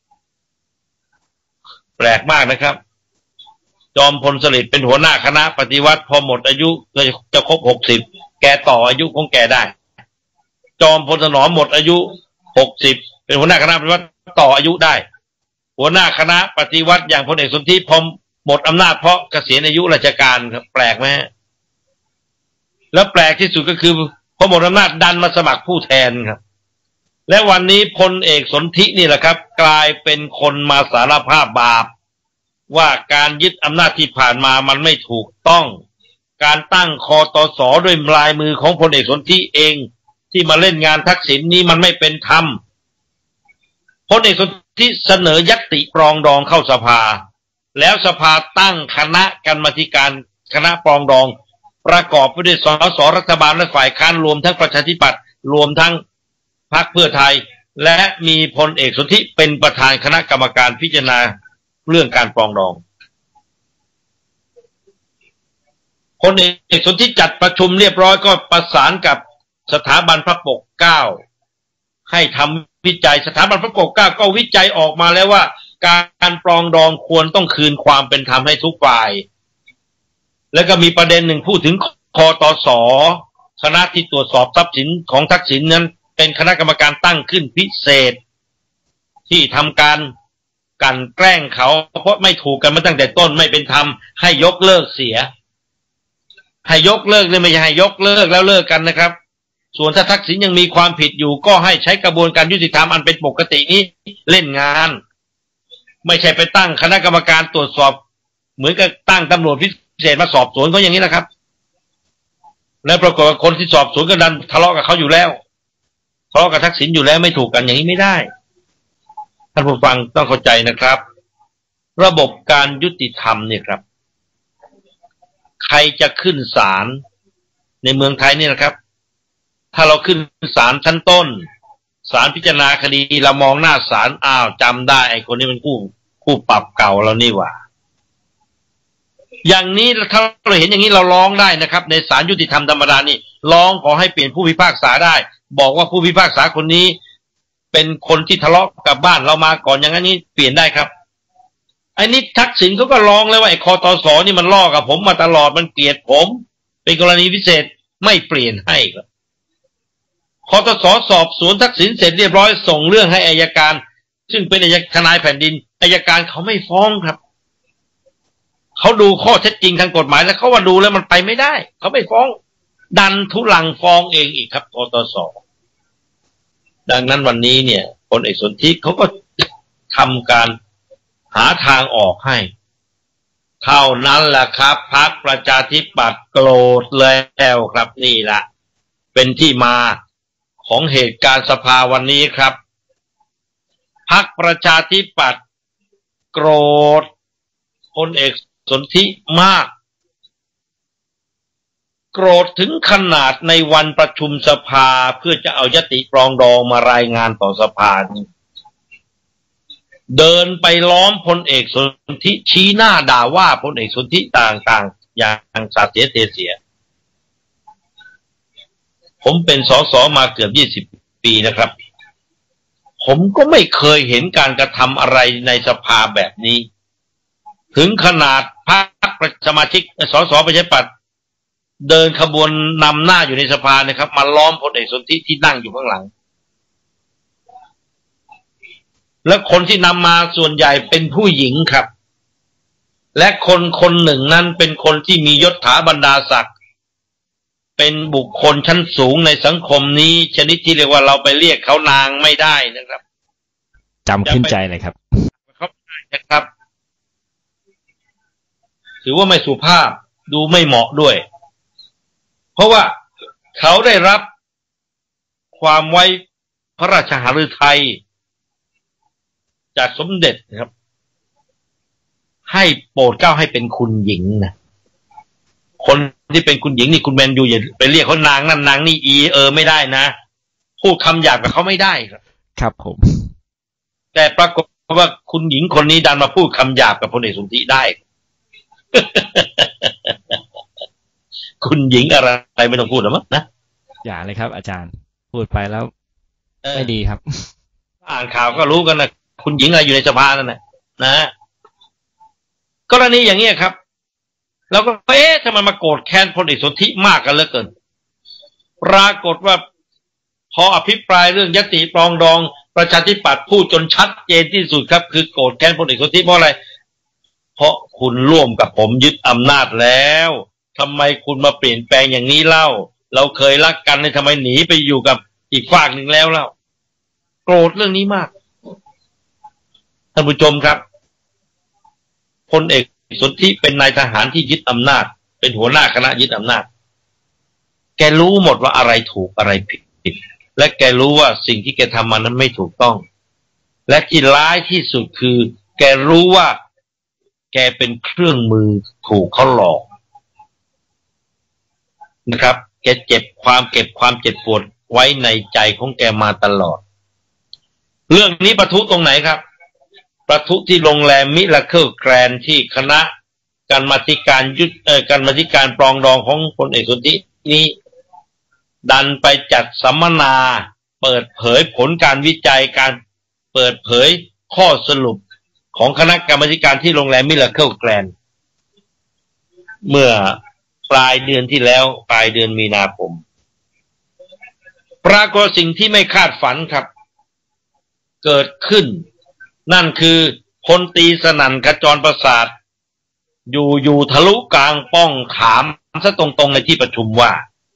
แปลกมากนะครับจอมพลสฤษดิ์เป็นหัวหน้าคณะปฏิวัติพอหมดอายุจะครบหกสิบแกต่ออายุของแกได้จอมพลถนอมหมดอายุหกสิบเป็นหัวหน้าคณะปฏิวัติต่ออายุได้หัวหน้าคณะปฏิวัติอย่างพลเอกสนธิพอหมดอำนาจเพราะเกษียณอายุราชการครับแปลกไหมแล้วแปลกที่สุดก็คือพอหมดอำนาจดันมาสมัครผู้แทนครับและวันนี้พลเอกสนธินี่แหละครับกลายเป็นคนมาสารภาพบาปว่าการยึดอำนาจที่ผ่านมามันไม่ถูกต้องการตั้งคตส.ด้วยลายมือของพลเอกสนธิเองที่มาเล่นงานทักษิณนี้มันไม่เป็นธรรมพลเอกสนธิเสนอญัตติปรองดองเข้าสภาแล้วสภาตั้งคณะกรรมาธิการคณะปรองดองประกอบไปด้วยสสรัฐบาลและฝ่ายค้านรวมทั้งประชาธิปัตย์รวมทั้งพรรคเพื่อไทยและมีพลเอกสนธิเป็นประธานคณะกรรมการพิจารณาเรื่องการปรองดองพลเอกสนธิจัดประชุมเรียบร้อยก็ประสานกับสถาบันพระปกเกล้าให้ทำวิจัยสถาบันพระปกเกล้าก็วิจัยออกมาแล้วว่าการปรองดองควรต้องคืนความเป็นธรรมให้ทุกฝ่ายแล้วก็มีประเด็นหนึ่งพูดถึงคตส.คณะที่ตรวจสอบทรัพย์สินของทักษิณนั้นเป็นคณะกรรมการตั้งขึ้นพิเศษที่ทำการกลั่นแกล้งเขาเพราะไม่ถูกกันมาตั้งแต่ต้นไม่เป็นธรรมให้ยกเลิกเสียให้ยกเลิกเลยไม่ใช่ให้ยกเลิกแล้วเลิกกันนะครับส่วนถ้าทักษิณยังมีความผิดอยู่ก็ให้ใช้กระบวนการยุติธรรมอันเป็นปกตินี้เล่นงานไม่ใช่ไปตั้งคณะกรรมการตรวจสอบเหมือนกับตั้งตำรวจพิเศษมาสอบสวนก็อย่างนี้นะครับแล้วปรากฏว่าคนที่สอบสวนก็ดันทะเลาะกับเขาอยู่แล้วทะเลาะกับทักษิณอยู่แล้วไม่ถูกกันอย่างนี้ไม่ได้ท่านผู้ฟังต้องเข้าใจนะครับระบบการยุติธรรมเนี่ยครับใครจะขึ้นศาลในเมืองไทยนี่นะครับถ้าเราขึ้นศาลชั้นต้นศาลพิจารณาคดีเรามองหน้าศาลอ้าวจำได้ไอ้คนนี้มันผู้ผู้ปรับเก่าเรานี่หว่าอย่างนี้ถ้าเราเห็นอย่างนี้เราร้องได้นะครับในศาลยุติธรรมธรรมดานี่ร้องขอให้เปลี่ยนผู้พิพากษาได้บอกว่าผู้พิพากษาคนนี้เป็นคนที่ทะเลาะกับบ้านเรามาก่อนอย่างนี้เปลี่ยนได้ครับไอ้นี่ทักษิณเขาก็ร้องแล้วว่าไอ้คตส.นี่มันล่อกับผมมาตลอดมันเกลียดผมเป็นกรณีพิเศษไม่เปลี่ยนให้ครับคตส.สอบสวนทักษิณเสร็จเรียบร้อยส่งเรื่องให้อัยการซึ่งเป็นอัยการทนายแผ่นดินอัยการเขาไม่ฟ้องครับเขาดูข้อเท็จจริงทางกฎหมายแล้วเขาว่าดูแล้วมันไปไม่ได้เขาไม่ฟ้องดันทุลังฟ้องเองอีกครับกตส.ดังนั้นวันนี้เนี่ยพลเอกสนธิเขาก็ทำการหาทางออกให้เท่านั้นแหละครับพรรคประชาธิปัตย์โกรธแล้วครับนี่แหละเป็นที่มาของเหตุการณ์สภาวันนี้ครับพรรคประชาธิปัตย์โกรธพลเอกสนธิมากโกรธถึงขนาดในวันประชุมสภาเพื่อจะเอายติปรองดองมารายงานต่อสภาเดินไปล้อมพลเอกสนธิชี้หน้าด่าว่าพลเอกสนธิต่างๆอย่างสาเสียเทเสียผมเป็นสสมาเกือบยี่สิบปีนะครับผมก็ไม่เคยเห็นการกระทำอะไรในสภาแบบนี้ถึงขนาดพรรคสมาชิกสสประชาธิปัตย์เดินขบวนนำหน้าอยู่ในสภานะครับมาล้อมพลเอกสนธิที่นั่งอยู่ข้างหลังและคนที่นำมาส่วนใหญ่เป็นผู้หญิงครับและคนคนหนึ่งนั้นเป็นคนที่มียศถาบรรดาศักดิ์เป็นบุคคลชั้นสูงในสังคมนี้ชนิดที่เรียกว่าเราไปเรียกเขานางไม่ได้นะครับจำขึ้นใจเลยครับเขานะครับถือว่าไม่สุภาพดูไม่เหมาะด้วยเพราะว่าเขาได้รับความไว้พระราชหฤทัยจากสมเด็จนะครับให้โปรดเกล้าให้เป็นคุณหญิงนะคนที่เป็นคุณหญิงนี่คุณแมนยูอย่าไปเรียกเขานางนั่นนางนี่อีเออไม่ได้นะพูดคำหยาบกับเขาไม่ได้ครับครับผมแต่ปรากฏว่าคุณหญิงคนนี้ดันมาพูดคำหยาบกับพลเอกสนธิได้ คุณหญิงอะไรไม่ต้องพูดหรอกมั้งนะอย่าเลยครับอาจารย์พูดไปแล้วไม่ดีครับอ่านข่าวก็รู้กันนะคุณหญิงอะไรอยู่ในสภานั่นนะนะกรณีอย่างนี้ครับเราก็เอ๊ะทำไมมาโกรธแค้นพลเอกสนธิมากกันเหลือเกินปรากฏว่าพออภิปรายเรื่องยติปรองดองประชาธิปัตย์พูดจนชัดเจนที่สุดครับคือโกรธแค้นพลเอกสนธิเพราะอะไรเพราะคุณร่วมกับผมยึดอำนาจแล้วทำไมคุณมาเปลี่ยนแปลงอย่างนี้เล่าเราเคยรักกันเลยทำไมหนีไปอยู่กับอีกฝากหนึ่งแล้วเล่าโกรธเรื่องนี้มากท่านผู้ชมครับพลเอกสนธิเป็นนายทหารที่ยึดอำนาจเป็นหัวหน้าคณะยึดอำนาจแกรู้หมดว่าอะไรถูกอะไรผิดและแกรู้ว่าสิ่งที่แกทำมานั้นไม่ถูกต้องและที่ร้ายที่สุดคือแกรู้ว่าแกเป็นเครื่องมือถูกเขาหลอกนะครับแกเจ็บความเก็บความเจ็บปวดไว้ในใจของแกมาตลอดเรื่องนี้ปะทุตรงไหนครับปะทุที่โรงแรมมิราเคิลแกรนด์ที่คณะกรรมาธิการยุทธเอ่อกรรมาธิการปรองดองของพลเอกสนธินี้ดันไปจัดสัมมนาเปิดเผยผลการวิจัยการเปิดเผยข้อสรุปของคณะกรรมาธิการที่โรงแรมมิราเคิลแกรนด์เมื่อปลายเดือนที่แล้วปลายเดือนมีนาคมปรากฏสิ่งที่ไม่คาดฝันครับเกิดขึ้นนั่นคือพลตรีสนั่นขจรประสาทอยู่อยู่ทะลุกลางป้องถามซะตรงๆในที่ประชุมว่า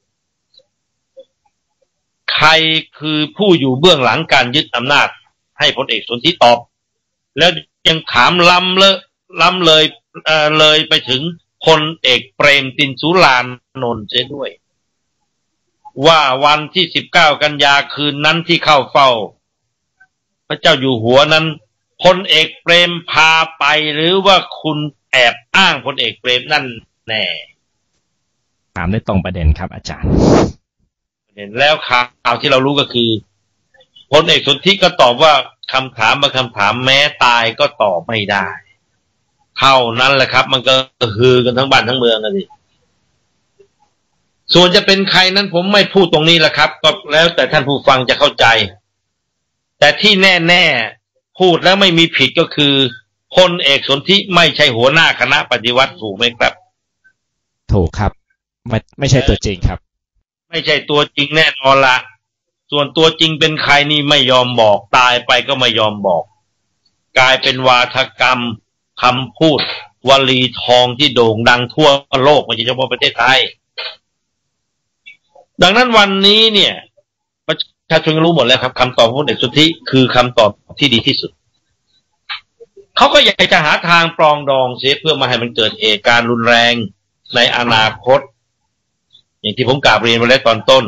ใครคือผู้อยู่เบื้องหลังการยึดอำนาจให้พลเอกสนธิตอบแล้วยังถามล้ำเลอะล้ำเลยเอ่อเลยไปถึงพลเอกเปรมติณสุรานนท์เสียด้วยว่าวันที่สิบเก้ากันยาคืนนั้นที่เข้าเฝ้าพระเจ้าอยู่หัวนั้นพลเอกเปรมพาไปหรือว่าคุณแอบอ้างพลเอกเปรมนั่นแน่ถามได้ตรงประเด็นครับอาจารย์เห็นแล้วข่าวที่เรารู้ก็คือพลเอกสนธิก็ตอบว่าคำถามบางคำถามแม้ตายก็ตอบไม่ได้เท่านั้นแหละครับมันก็ฮือกันทั้งบ้านทั้งเมืองนะสิส่วนจะเป็นใครนั้นผมไม่พูดตรงนี้แหละครับก็แล้วแต่ท่านผู้ฟังจะเข้าใจแต่ที่แน่ๆพูดแล้วไม่มีผิดก็คือพลเอกสนธิไม่ใช่หัวหน้าคณะปฏิวัติถูกไหมครับถูกครับไม่ไม่ใช่ตัวจริงครับไม่ใช่ตัวจริงแน่นอนละส่วนตัวจริงเป็นใครนี่ไม่ยอมบอกตายไปก็ไม่ยอมบอกกลายเป็นวาทกรรมคำพูดวลีทองที่โด่งดังทั่วโลกไม่ใช่เฉพาะประเทศไทยดังนั้นวันนี้เนี่ยประชาชนรู้หมดแล้วครับคำตอบของพลเอกสุทธิคือคำตอบที่ดีที่สุดเขาก็อยากจะหาทางปรองดองเสียเพื่อมาให้มันเกิดเหตุการณ์รุนแรงในอนาคตอย่างที่ผมกล่าวเรียนไว้แล้วตอนต้น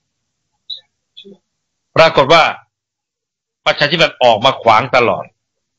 ปรากฏว่าประชาธิปัตย์ออกมาขวางตลอด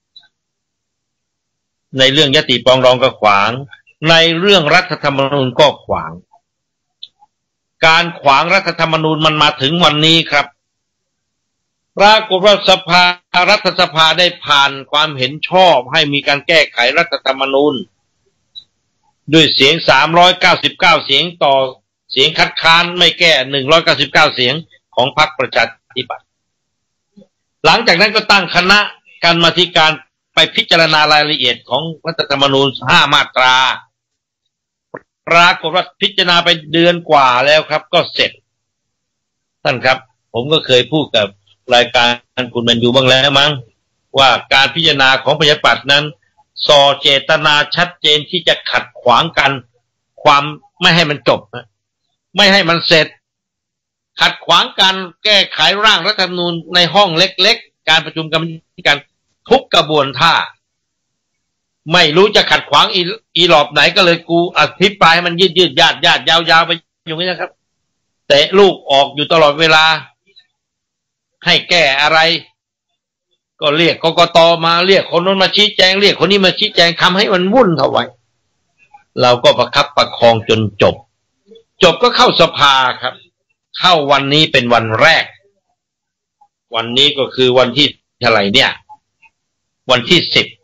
ในเรื่องยติปรองดองก็ขวางในเรื่องรัฐธรรมนูญก็ขวางการขวางรัฐธรรมนูญมันมาถึงวันนี้ครับปรากฏว่าสภารัฐสภาได้ผ่านความเห็นชอบให้มีการแก้ไขรัฐธรรมนูญด้วยเสียงสามร้อยเก้าสิบเก้าเสียงต่อเสียงคัดค้านไม่แก้หนึ่งร้อยเก้าสิบเก้าเสียงของพรรคประชาธิปัตย์หลังจากนั้นก็ตั้งคณะกรรมาธิการไปพิจารณารายละเอียดของรัฐธรรมนูญห้ามาตราปรากฏว่าพิจารณาไปเดือนกว่าแล้วครับก็เสร็จท่านครับผมก็เคยพูดกับรายการคุณแมนยูบ้างแล้วมั้งว่าการพิจารณาของประชาธิปัตย์นั้นส่อเจตนาชัดเจนที่จะขัดขวางกันความไม่ให้มันจบไม่ให้มันเสร็จขัดขวางการแก้ไขร่างรัฐธรรมนูญในห้องเล็กๆการประชุมกรรมการทุกกระบวนท่าไม่รู้จะขัดขวางอีอีหลอบไหนก็เลยกูอภิปรายให้มันยืดยืดยาดยาดยาวๆไปอย่างนี้นะครับเตะลูกออกอยู่ตลอดเวลาให้แก้อะไรก็เรียกกกตมาเรียกคนนู้นมาชี้แจงเรียกคนนี้มาชี้แจงทำให้มันวุ่นเท่าไหร่เราก็ประคับประคองจนจบจบก็เข้าสภาครับเข้าวันนี้เป็นวันแรกวันนี้ก็คือวันที่เท่าไหร่เนี่ยวันที่สิบ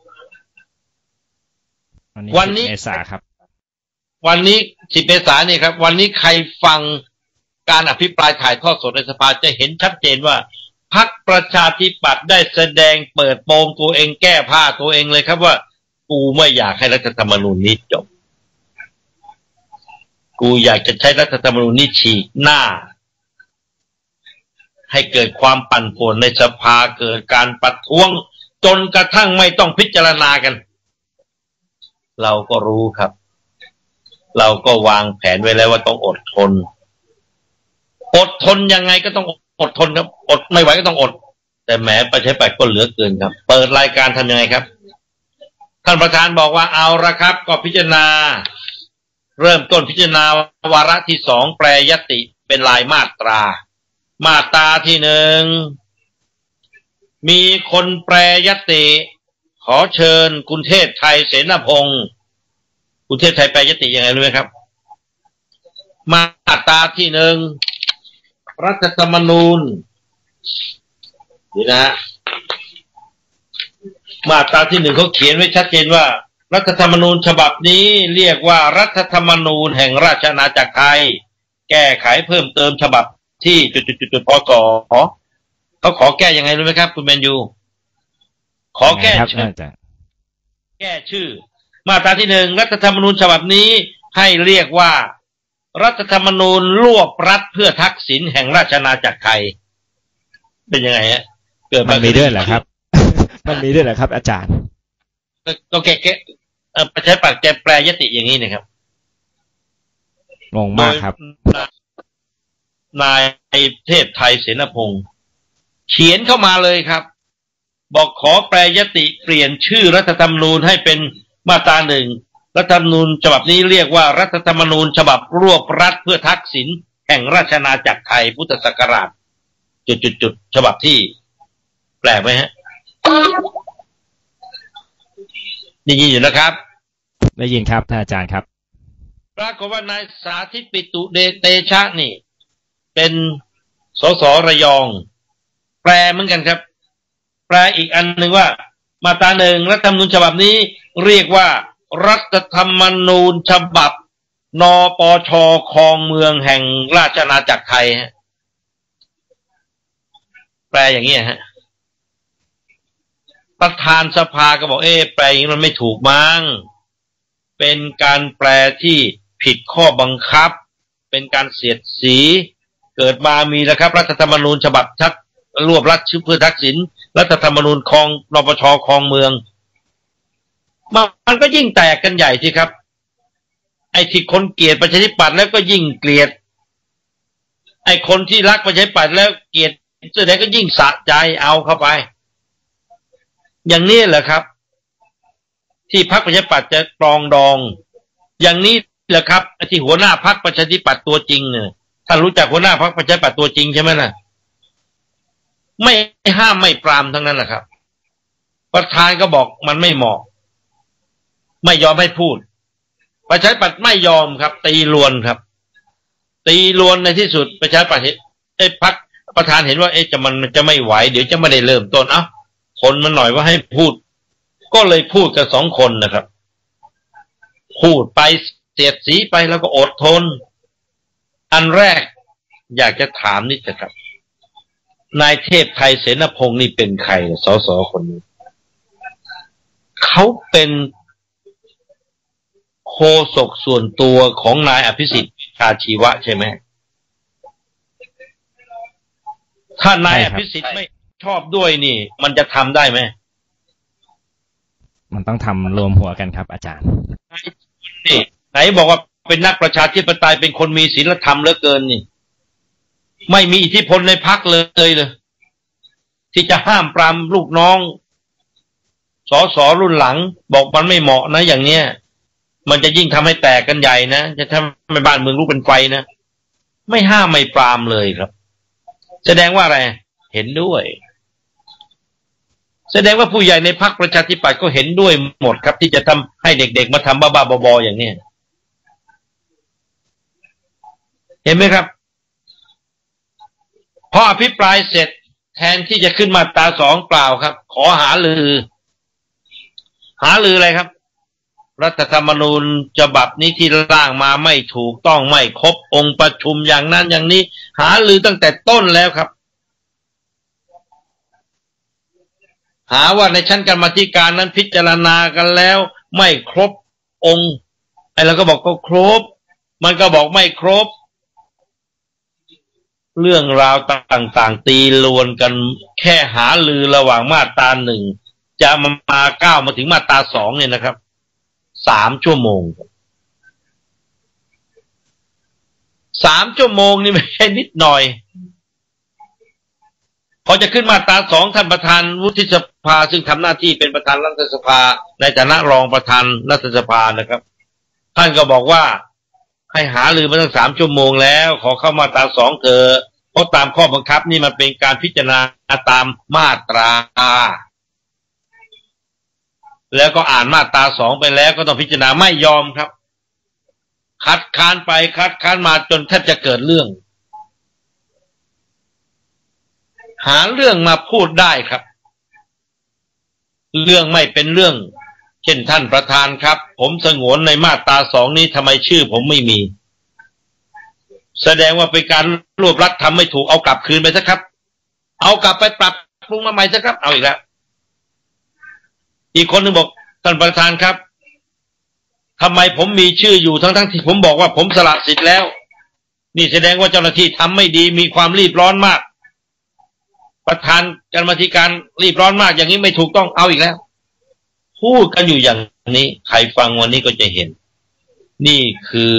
วันนี้เมษาครับวันนี้สิบเมษายนนี่ครับวันนี้ใครฟังการอภิปรายถ่ายทอดสดในสภาจะเห็นชัดเจนว่าพรรคประชาธิปัตย์ได้แสดงเปิดโปงตัวเองแก้ผ้าตัวเองเลยครับว่ากูไม่อยากให้รัฐธรรมนูญนี้จบกูอยากจะใช้รัฐธรรมนูญนี้ฉีกหน้าให้เกิดความปั่นป่วนในสภาเกิดการประท้วงจนกระทั่งไม่ต้องพิจารณากันเราก็รู้ครับเราก็วางแผนไว้แล้วว่าต้องอดทนอดทนยังไงก็ต้องอดทนครับอดไม่ไหวก็ต้องอดแต่แหมประชาธิปัตย์ก็เหลือเกินครับเปิดรายการทำยังไงครับท่านประธานบอกว่าเอาละครับก็พิจารณาเริ่มต้นพิจารณาวาระที่สองแปรยติเป็นรายมาตรามาตราที่หนึ่งมีคนแปรยติขอเชิญคุณเทพไทยเสนาพงศ์คุณเทพไทยแปรยติยังไงรู้ไหมครับมาตราที่หนึ่งรัฐธรรมนูญนี่นะฮะมาตราที่หนึ่งเขาเขียนไว้ชัดเจนว่ารัฐธรรมนูญฉบับนี้เรียกว่ารัฐธรรมนูญแห่งราชอาณาจักรไทยแก้ไขเพิ่มเติมฉบับที่จุดๆๆพศเขาขอแก้ยังไงรู้ไหมครับคุณแมนยูขอแก้ชื่อแก้ชื่อมาตราที่หนึ่งรัฐธรรมนูญฉบับนี้ให้เรียกว่ารัฐธรรมนูญรวบรัฐเพื่อทักษิณแห่งราชอาณาจักรไทยเป็นยังไงฮะเกิดมันมีด้วยเหรอครับมันมีด้วยเหรอครับอาจารย์ก็แก้แก้ประชาธิปัตย์แกแปรยติอย่างนี้นะครับงงมากครับนายเทพไทยเสนาพงศ์เขียนเข้ามาเลยครับบอกขอแปรยติเปลี่ยนชื่อรัฐธรรมนูญให้เป็นมาตราหนึ่งรัฐธรรมนูญฉบับนี้เรียกว่ารัฐธรรมนูญฉบับรวบรัฐเพื่อทักษิณแห่งราชอาณาจักรไทยพุทธศักราชจุดๆๆฉบับที่แปลกไหมฮะได้ยินอยู่นะครับได้ยินครับท่านอาจารย์ครับปรากฏว่านายสาธิตปิตุเดเตชะนี่เป็นสสระยองแปลเหมือนกันครับแปลอีกอันหนึ่งว่ามาตราหนึ่งรัฐธรรมนูญฉบับนี้เรียกว่ารัฐธรรมนูญฉบับนปชครองเมืองแห่งราชอาณาจักรไทยฮะแปลอย่างนี้ฮะประธานสภาก็บอกเอ๊ะแปลอย่างนี้มันไม่ถูกมั้งเป็นการแปลที่ผิดข้อบังคับเป็นการเสียดสีเกิดมามีแล้วครับรัฐธรรมนูญฉบับทักรวบรัฐชื่อเพื่อทักษิณรัฐธรรมนูญครองนปชครองเมืองมันก็ยิ่งแตกกันใหญ่สิครับไอ้ที่คนเกลียดประชาธิปัตย์แล้วก็ยิ่งเกลียดไอ้คนที่รักประชาธิปัตย์แล้วเกลียดเสื้อแดงก็ยิ่งสะใจเอาเข้าไปอย่างนี้แหละครับที่พรรคประชาธิปัตย์จะปรองดองอย่างนี้แหละครับที่หัวหน้าพรรคประชาธิปัตย์ตัวจริงเนี่ยท่านรู้จักหัวหน้าพรรคประชาธิปัตย์ตัวจริงใช่ไหมล่ะไม่ห้ามไม่ปรามทั้งนั้นแหละครับประธานก็บอกมันไม่เหมาะไม่ยอมให้พูดประชาธิปัตย์ไม่ยอมครับตีลวนครับตีลวนในที่สุดประชาธิปัตย์ไอ้พรรคประธานเห็นว่าเอ๊ะจะมันจะไม่ไหวเดี๋ยวจะไม่ได้เริ่มต้นเอ้าคนมันหน่อยว่าให้พูดก็เลยพูดกันสองคนนะครับพูดไปเสียดสีไปแล้วก็อดทนอันแรกอยากจะถามนิดนะครับนายเทพไทยเสนพงศ์นี่เป็นใครสสคนนี้เขาเป็นโฆษกส่วนตัวของนายอภิสิทธิ์ชาชีวะใช่ไหมถ้านายอภิสิทธิ์ไม่ชอบด้วยนี่มันจะทำได้ไหมมันต้องทำรวมหัวกันครับอาจารย์นี่ไหนบอกว่าเป็นนักประชาธิปไตยเป็นคนมีศีลธรรมเหลือเกินนี่ไม่มีอิทธิพลในพรรคเลยเลยที่จะห้ามปรามลูกน้องสสรุ่นหลังบอกมันไม่เหมาะนะอย่างเนี้ยมันจะยิ่งทำให้แตกกันใหญ่นะจะทำให้บ้านเมืองลุกเป็นไฟนะไม่ห้ามไม่ปรามเลยครับแสดงว่าอะไรเห็นด้วยแสดงว่าผู้ใหญ่ในพรรคประชาธิปัตย์ก็เห็นด้วยหมดครับที่จะทำให้เด็กๆมาทำบ้าๆบอๆอย่างนี้เห็นไหมครับพออภิปรายเสร็จแทนที่จะขึ้นมาตราสองเปล่าครับขอหาลือหาลืออะไรครับรัฐธรรมนูญฉบับนี้ที่ร่างมาไม่ถูกต้องไม่ครบองค์ประชุมอย่างนั้นอย่างนี้หาลือตั้งแต่ต้นแล้วครับหาว่าในชั้นกรรมาธิการนั้นพิจารณากันแล้วไม่ครบองค์ไอ้เราก็บอกก็ครบมันก็บอกไม่ครบเรื่องราวต่างๆตีลวนกันแค่หาลือระหว่างมาตราหนึ่งจะมามาก้าวมาถึงมาตราสองเนี่ยนะครับสามชั่วโมงสามชั่วโมงนี่ไม่ใช่นิดหน่อยพอจะขึ้นมาตราสองท่านประธานวุฒิสภาซึ่งทำหน้าที่เป็นประธานรัฐสภาในฐานะรองประธานรัฐสภานะครับท่านก็บอกว่าให้หาลือมาตั้งสามชั่วโมงแล้วขอเข้ามาตราสองเถอะเพราะตามข้อบังคับนี่มันเป็นการพิจารณาตามมาตราแล้วก็อ่านมาตราสองไปแล้วก็ต้องพิจารณาไม่ยอมครับคัดค้านไปคัดค้านมาจนแทบจะเกิดเรื่องหาเรื่องมาพูดได้ครับเรื่องไม่เป็นเรื่องเช่นท่านประธานครับผมสงวนในมาตราสองนี้ทำไมชื่อผมไม่มีแสดงว่าเป็นการรวบรัดทำไม่ถูกเอากลับคืนไปซะครับเอากลับไปปรับปรุงมาใหม่ซะครับเอาอีกแล้วอีกคนนึงบอกท่านประธานครับทำไมผมมีชื่ออยู่ทั้งทั้งที่ผมบอกว่าผมสละสิทธิ์แล้วนี่แสดงว่าเจ้าหน้าที่ทำไม่ดีมีความรีบร้อนมากประธานกรรมาธิการรีบร้อนมากอย่างนี้ไม่ถูกต้องเอาอีกแล้วพูดกันอยู่อย่างนี้ใครฟังวันนี้ก็จะเห็นนี่คือ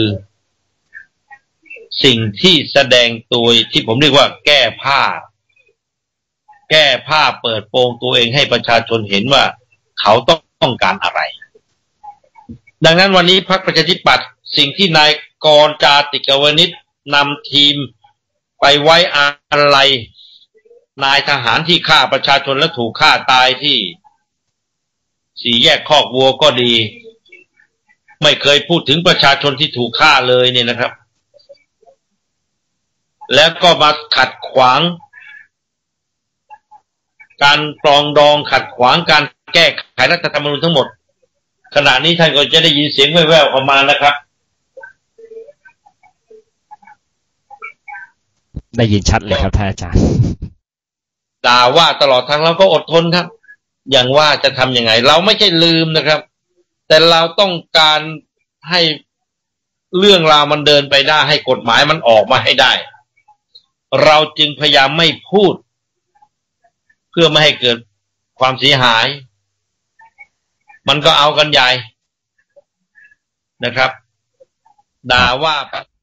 สิ่งที่แสดงตัวที่ผมเรียกว่าแก้ผ้าแก้ผ้าเปิดโปงตัวเองให้ประชาชนเห็นว่าเขาต้องการอะไรดังนั้นวันนี้พรรคประชาธิปัตย์สิ่งที่นายกรจาติกวณิชนำทีมไปไว้อะไรนายทหารที่ฆ่าประชาชนและถูกฆ่าตายที่สี่แยกคอกวัวก็ดีไม่เคยพูดถึงประชาชนที่ถูกฆ่าเลยเนี่ยนะครับแล้วก็มาขัดขวางการปรองดองขัดขวางการแก้ไขรัฐธรรมนูญทั้งหมดขณะนี้ท่านก็จะได้ยินเสียงแว่วๆออกมานะครับได้ยินชัดเลยครับท่านอาจารย์ด่าว่าตลอดทางเราก็อดทนครับอย่างว่าจะทำยังไงเราไม่ใช่ลืมนะครับแต่เราต้องการให้เรื่องราวมันเดินไปได้ให้กฎหมายมันออกมาให้ได้เราจึงพยายามไม่พูดเพื่อไม่ให้เกิดความเสียหายมันก็เอากันใหญ่นะครับด่าว่า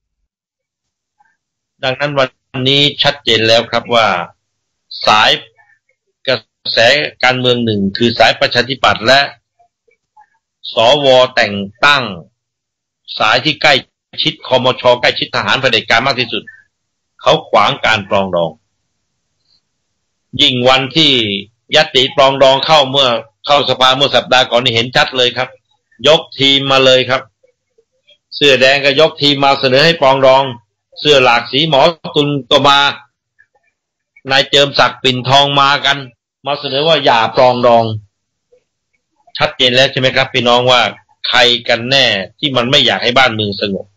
ดังนั้นวันนี้ชัดเจนแล้วครับว่าสายกระแสการเมืองหนึ่งคือสายประชาธิปัตย์และสวแต่งตั้งสายที่ใกล้ชิดคมช.ใกล้ชิดทหารเผด็จการมากที่สุดเขาขวางการปรองดองยิ่งวันที่ญัตติปรองดองเข้าเมื่อเข้าสภาเมื่อสัปดาห์ก่อนนี่เห็นชัดเลยครับยกทีมมาเลยครับเสื้อแดงก็ยกทีมมาเสนอให้ปรองดองเสื้อหลากสีหมอตุลก็มานายเจิมศักดิ์ปิ่นทองมากันมาเสนอว่าอย่าปรองดองชัดเจนแล้วใช่ไหมครับพี่น้องว่าใครกันแน่ที่มันไม่อยากให้บ้านเมืองสงบ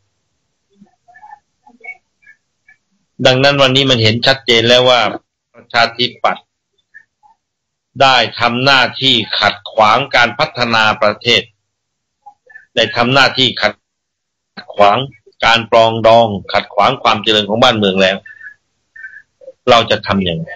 ดังนั้นวันนี้มันเห็นชัดเจนแล้วว่าประชาธิปัตย์ได้ทำหน้าที่ขัดขวางการพัฒนาประเทศได้ทำหน้าที่ขัดขวางการปรองดองขัดขวางความเจริญของบ้านเมืองแล้วเราจะทำอย่างไร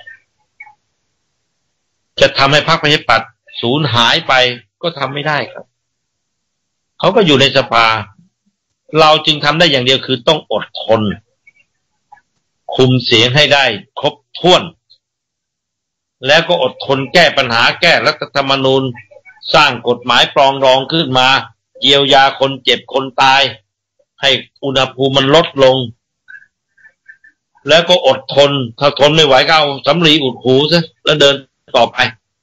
จะทำให้พรรคประชาธิปัตย์สูญหายไปก็ทำไม่ได้ครับเขาก็อยู่ในสภาเราจึงทำได้อย่างเดียวคือต้องอดทนคุมเสียงให้ได้ครบถ้วนแล้วก็อดทนแก้ปัญหาแก้รัฐธรรมนูญสร้างกฎหมายปรองดองขึ้นมาเยียวยาคนเจ็บคนตายให้อุณหภูมิมันลดลงแล้วก็อดทนถ้าทนไม่ไหวก็เอาสำลีอุดหูซะแล้วเดินต่อไป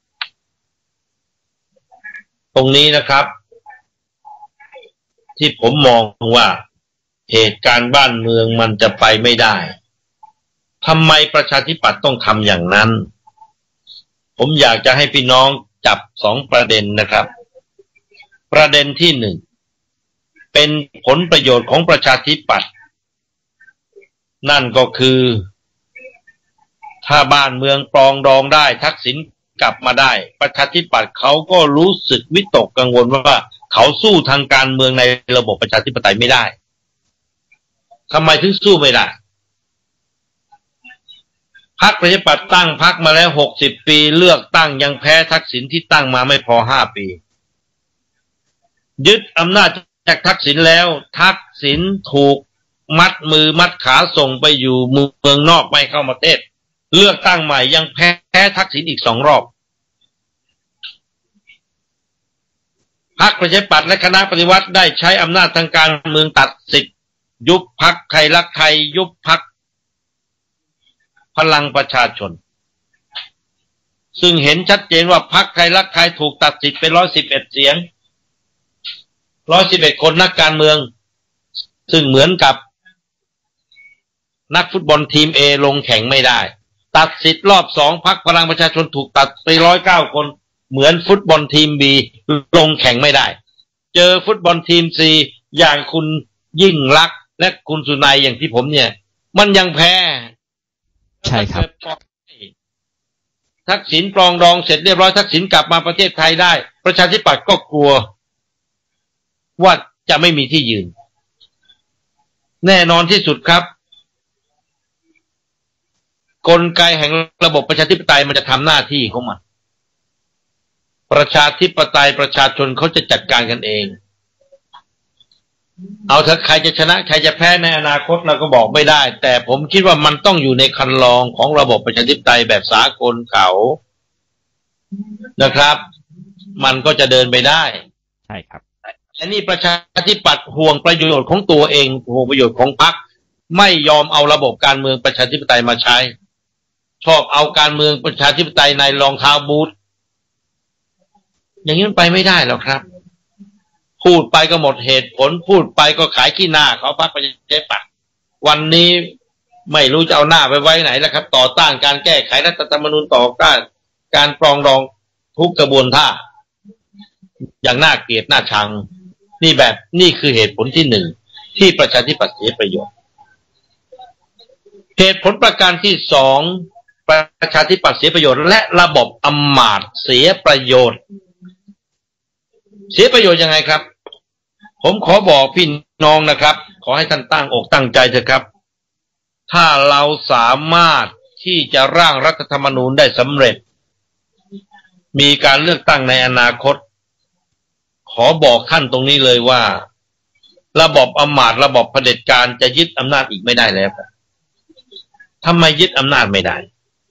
ตรงนี้นะครับที่ผมมองว่าเหตุการณ์บ้านเมืองมันจะไปไม่ได้ทำไมประชาธิปัตย์ต้องทำอย่างนั้นผมอยากจะให้พี่น้องจับสองประเด็นนะครับประเด็นที่หนึ่งเป็นผลประโยชน์ของประชาธิปัตย์นั่นก็คือถ้าบ้านเมืองปรองดองได้ทักษิณกลับมาได้ประชาธิปัตย์เขาก็รู้สึกวิตกกังวลว่าเขาสู้ทางการเมืองในระบบประชาธิปไตยไม่ได้ทำไมถึงสู้ไม่ได้พรรคประชาธิปัตย์ตั้งพรรคมาแล้วหกสิบปีเลือกตั้งยังแพ้ทักษิณที่ตั้งมาไม่พอห้าปียึดอำนาจจากทักษิณแล้วทักษิณถูกมัดมือมัดขาส่งไปอยู่เมืองนอกไม่เข้าประเทศเลือกตั้งใหม่ยังแพ้ทักษิณอีกสองรอบพรรคประชาธิปัตย์และคณะปฏิวัติได้ใช้อำนาจทางการเมืองตัดสิทธิ์ยุบพรรคไทยรักไทยยุบพรรคพลังประชาชนซึ่งเห็นชัดเจนว่าพรรคไทยรักไทยถูกตัดสิทธิ์ไปร้อยสิบเอ็ดเสียงร้อยสิบเอ็ดคนนักการเมืองซึ่งเหมือนกับนักฟุตบอลทีม A ลงแข่งไม่ได้ตัดสิทธิ์รอบสองพรรคพลังประชาชนถูกตัดไปร้อยเก้าคนเหมือนฟุตบอลทีม B ลงแข่งไม่ได้เจอฟุตบอลทีม C อย่างคุณยิ่งลักษณ์และคุณสุนัยอย่างที่ผมเนี่ยมันยังแพ้ใช่ครับทักษิณปรองดองเสร็จเรียบร้อยทักษิณกลับมาประเทศไทยได้ประชาธิปัตย์ก็กลัวว่าจะไม่มีที่ยืนแน่นอนที่สุดครับกลไกแห่งระบบประชาธิปไตยมันจะทำหน้าที่ของมันประชาธิปไตยประชาชนเขาจะจัดการกันเองเอาถ้าใครจะชนะใครจะแพ้ในอนาคตเราก็บอกไม่ได้แต่ผมคิดว่ามันต้องอยู่ในคันลองของระบบประชาธิปไตยแบบสากลเขานะครับมันก็จะเดินไปได้ใช่ครับอันนี้ประชาธิปัตย์ห่วงประโยชน์ของตัวเองห่วงประโยชน์ของพรรคไม่ยอมเอาระบบการเมืองประชาธิปไตยมาใช้ชอบเอาการเมืองประชาธิปไตยในรองเท้าบูทอย่างนี้มันไปไม่ได้หรอกครับพูดไปก็หมดเหตุผลพูดไปก็ขายขี้หน้าเขาพรรคประชาธิปัตย์วันนี้ไม่รู้จะเอาหน้าไปไว้ไหนแล้วครับต่อต้านการแก้ไขรัฐธรรมนูญต่อต้านการปรองดองทุกกระบวนท่าอย่างน่าเกลียดน่าชังนี่แบบนี่คือเหตุผลที่หนึ่งที่ประชาธิปัตย์เสียประโยชน์เหตุผลประการที่สองประชาธิปัตย์เสียประโยชน์และระบบอำมาตย์เสียประโยชน์เสียประโยชน์ยังไงครับผมขอบอกพี่น้องนะครับขอให้ท่านตั้งอกตั้งใจเถอะครับถ้าเราสามารถที่จะร่างรัฐธรรมนูญได้สำเร็จมีการเลือกตั้งในอนาคตขอบอกท่านตรงนี้เลยว่าระบอบอำมาตย์ระบอบเผด็จการจะยึดอำนาจอีกไม่ได้แล้วครับทำไมยึดอำนาจไม่ได้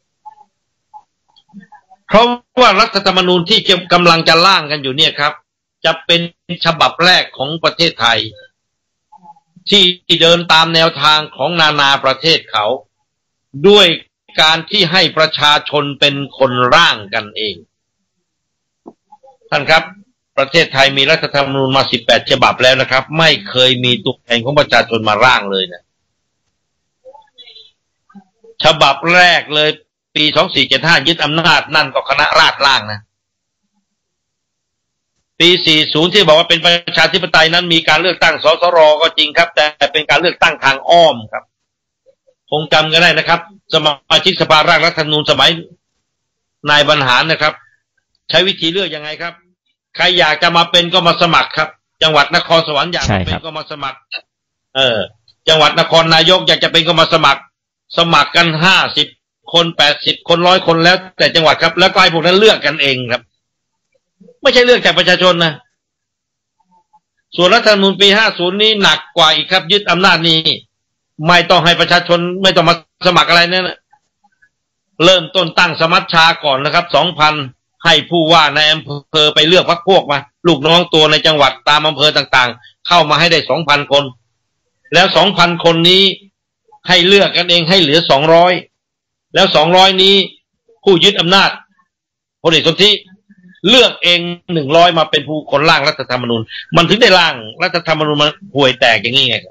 เพราะว่ารัฐธรรมนูญที่กำลังจะร่างกันอยู่เนี่ยครับจะเป็นฉบับแรกของประเทศไทยที่เดินตามแนวทางของนานาประเทศเขาด้วยการที่ให้ประชาชนเป็นคนร่างกันเองท่านครับประเทศไทยมีรัฐธรรมนูญมาสิบแปดฉบับแล้วนะครับไม่เคยมีตัวแทนของประชาชนมาร่างเลยนะฉบับแรกเลยปีสองสี่เจ็ดห้ายึดอำนาจนั่นก็คณะราษฎรร่างนะปีสี่สิบที่บอกว่าเป็นประชาธิปไตยนั้นมีการเลือกตั้งสสรก็จริงครับแต่เป็นการเลือกตั้งทางอ้อมครับคงจำกันได้นะครับสมาชิกสภาร่างรัฐธรรมนูญสมัยนายบรรหารนะครับใช้วิธีเลือกยังไงครับใครอยากจะมาเป็นก็มาสมัครครับจังหวัดนครสวรรค์อยากมาเป็นก็มาสมัครเออจังหวัดนครนายกอยากจะเป็นก็มาสมัครสมัครกันห้าสิบคนแปดสิบคนร้อยคนแล้วแต่จังหวัดครับแล้วก็ให้พวกนั้นเลือกกันเองครับไม่ใช่เลือกจากประชาชนนะส่วนรัฐธรรมนูญปีห้าสิบนี้หนักกว่าอีกครับยึดอำนาจนี้ไม่ต้องให้ประชาชนไม่ต้องมาสมัครอะไรเนี่ยนะเริ่มต้นตั้งสมัชชาก่อนนะครับสองพันให้ผู้ว่าในอำเภอไปเลือกพรรคพวกมาลูกน้องตัวในจังหวัดตามอำเภอต่างๆเข้ามาให้ได้สองพันคนแล้วสองพันคนนี้ให้เลือกกันเองให้เหลือสองร้อยแล้วสองร้อยนี้ผู้ยึดอำนาจพลเอกสนธิเลือกเองหนึ่งร้อยมาเป็นผู้คนร่างรัฐธรรมนูญมันถึงได้ร่างรัฐธรรมนูญมาห่วยแตกอย่างนี้ไง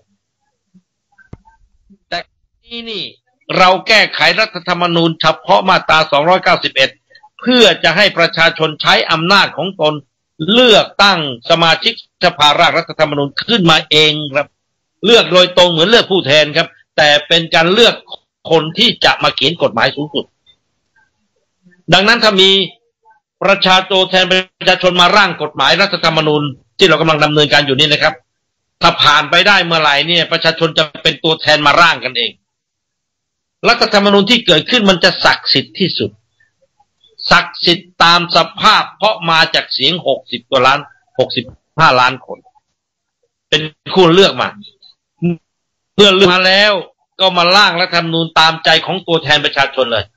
แต่นี่นี่เราแก้ไขรัฐธรรมนูญเฉพาะมาตราสองร้อยเก้าสิบเอ็ดเพื่อจะให้ประชาชนใช้อำนาจของตนเลือกตั้งสมาชิกสภาร่างรัฐธรรมนูญขึ้นมาเองครับเลือกโดยตรงเหมือนเลือกผู้แทนครับแต่เป็นการเลือกคนที่จะมาเขียนกฎหมายสูงสุดดังนั้นถ้ามีประชาตัวแทนประชาชนมาร่างกฎหมายรัฐธรรมนูญที่เรากำลังดำเนินการอยู่นี่นะครับถ้าผ่านไปได้เมื่อไหร่เนี่ยประชาชนจะเป็นตัวแทนมาร่างกันเองรัฐธรรมนูญที่เกิดขึ้นมันจะศักดิ์สิทธิ์ที่สุดศักดิ์สิทธิ์ตามสภาพเพราะมาจากเสียงหกสิบกว่าล้านหกสิบห้าล้านคนเป็นคู่เลือกมาเมื่อเลือกมาแล้วก็มาร่างรัฐธรรมนูญตามใจของตัวแทนประชาชนเลย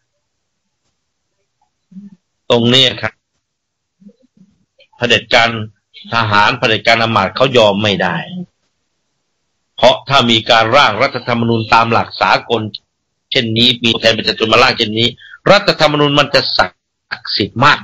ตรงนี้ครับเผด็จการทหารเผด็จการอำมาตย์เขายอมไม่ได้เพราะถ้ามีการร่างรัฐธรรมนูญตามหลักสากลเช่นนี้มีตัวแทนประชาชนมาร่างเช่นนี้รัฐธรรมนูญมันจะศักดิ์สิทธิ์มาก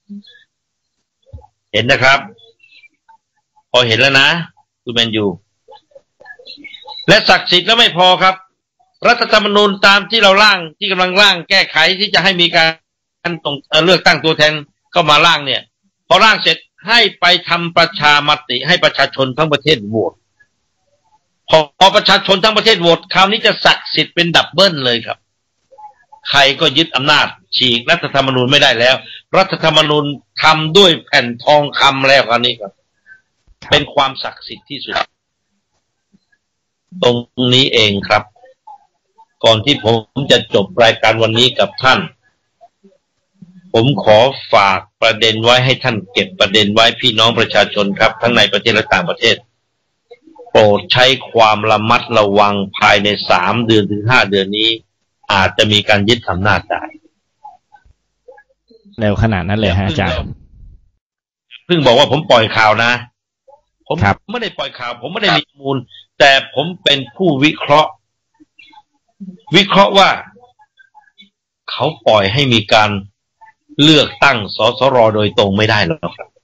เห็นนะครับพอเห็นแล้วนะคุณแมนยูและศักดิ์สิทธิ์แล้วไม่พอครับรัฐธรรมนูญตามที่เราร่างที่กำลังร่างแก้ไขที่จะให้มีการตรงเลือกตั้งตัวแทนเข้ามาร่างเนี่ยพอร่างเสร็จให้ไปทำประชามติให้ประชาชนทั้งประเทศโหวตพอพอประชาชนทั้งประเทศโหวตคราวนี้จะศักดิ์สิทธิ์เป็นดับเบิลเลยครับใครก็ยึดอำนาจฉีกรัฐธรรมนูญไม่ได้แล้วรัฐธรรมนูญทำด้วยแผ่นทองคำแล้วคราวนี้ครับเป็นความศักดิ์สิทธิ์ที่สุดตรงนี้เองครับก่อนที่ผมจะจบรายการวันนี้กับท่านผมขอฝากประเด็นไว้ให้ท่านเก็บประเด็นไว้พี่น้องประชาชนครับทั้งในประเทศและต่างประเทศโปรดใช้ความระมัดระวังภายในสามเดือนถึงห้าเดือนนี้อาจจะมีการยึดอำนาจได้เร็วขนาดนั้นเลยฮะอาจารย์เพิ่งบอกว่าผมปล่อยข่าวนะผมไม่ได้ปล่อยข่าวผมไม่ได้มีมูลแต่ผมเป็นผู้วิเคราะห์วิเคราะห์ว่าเขาปล่อยให้มีการเลือกตั้งสสรโดยตรงไม่ได้หรอกครับ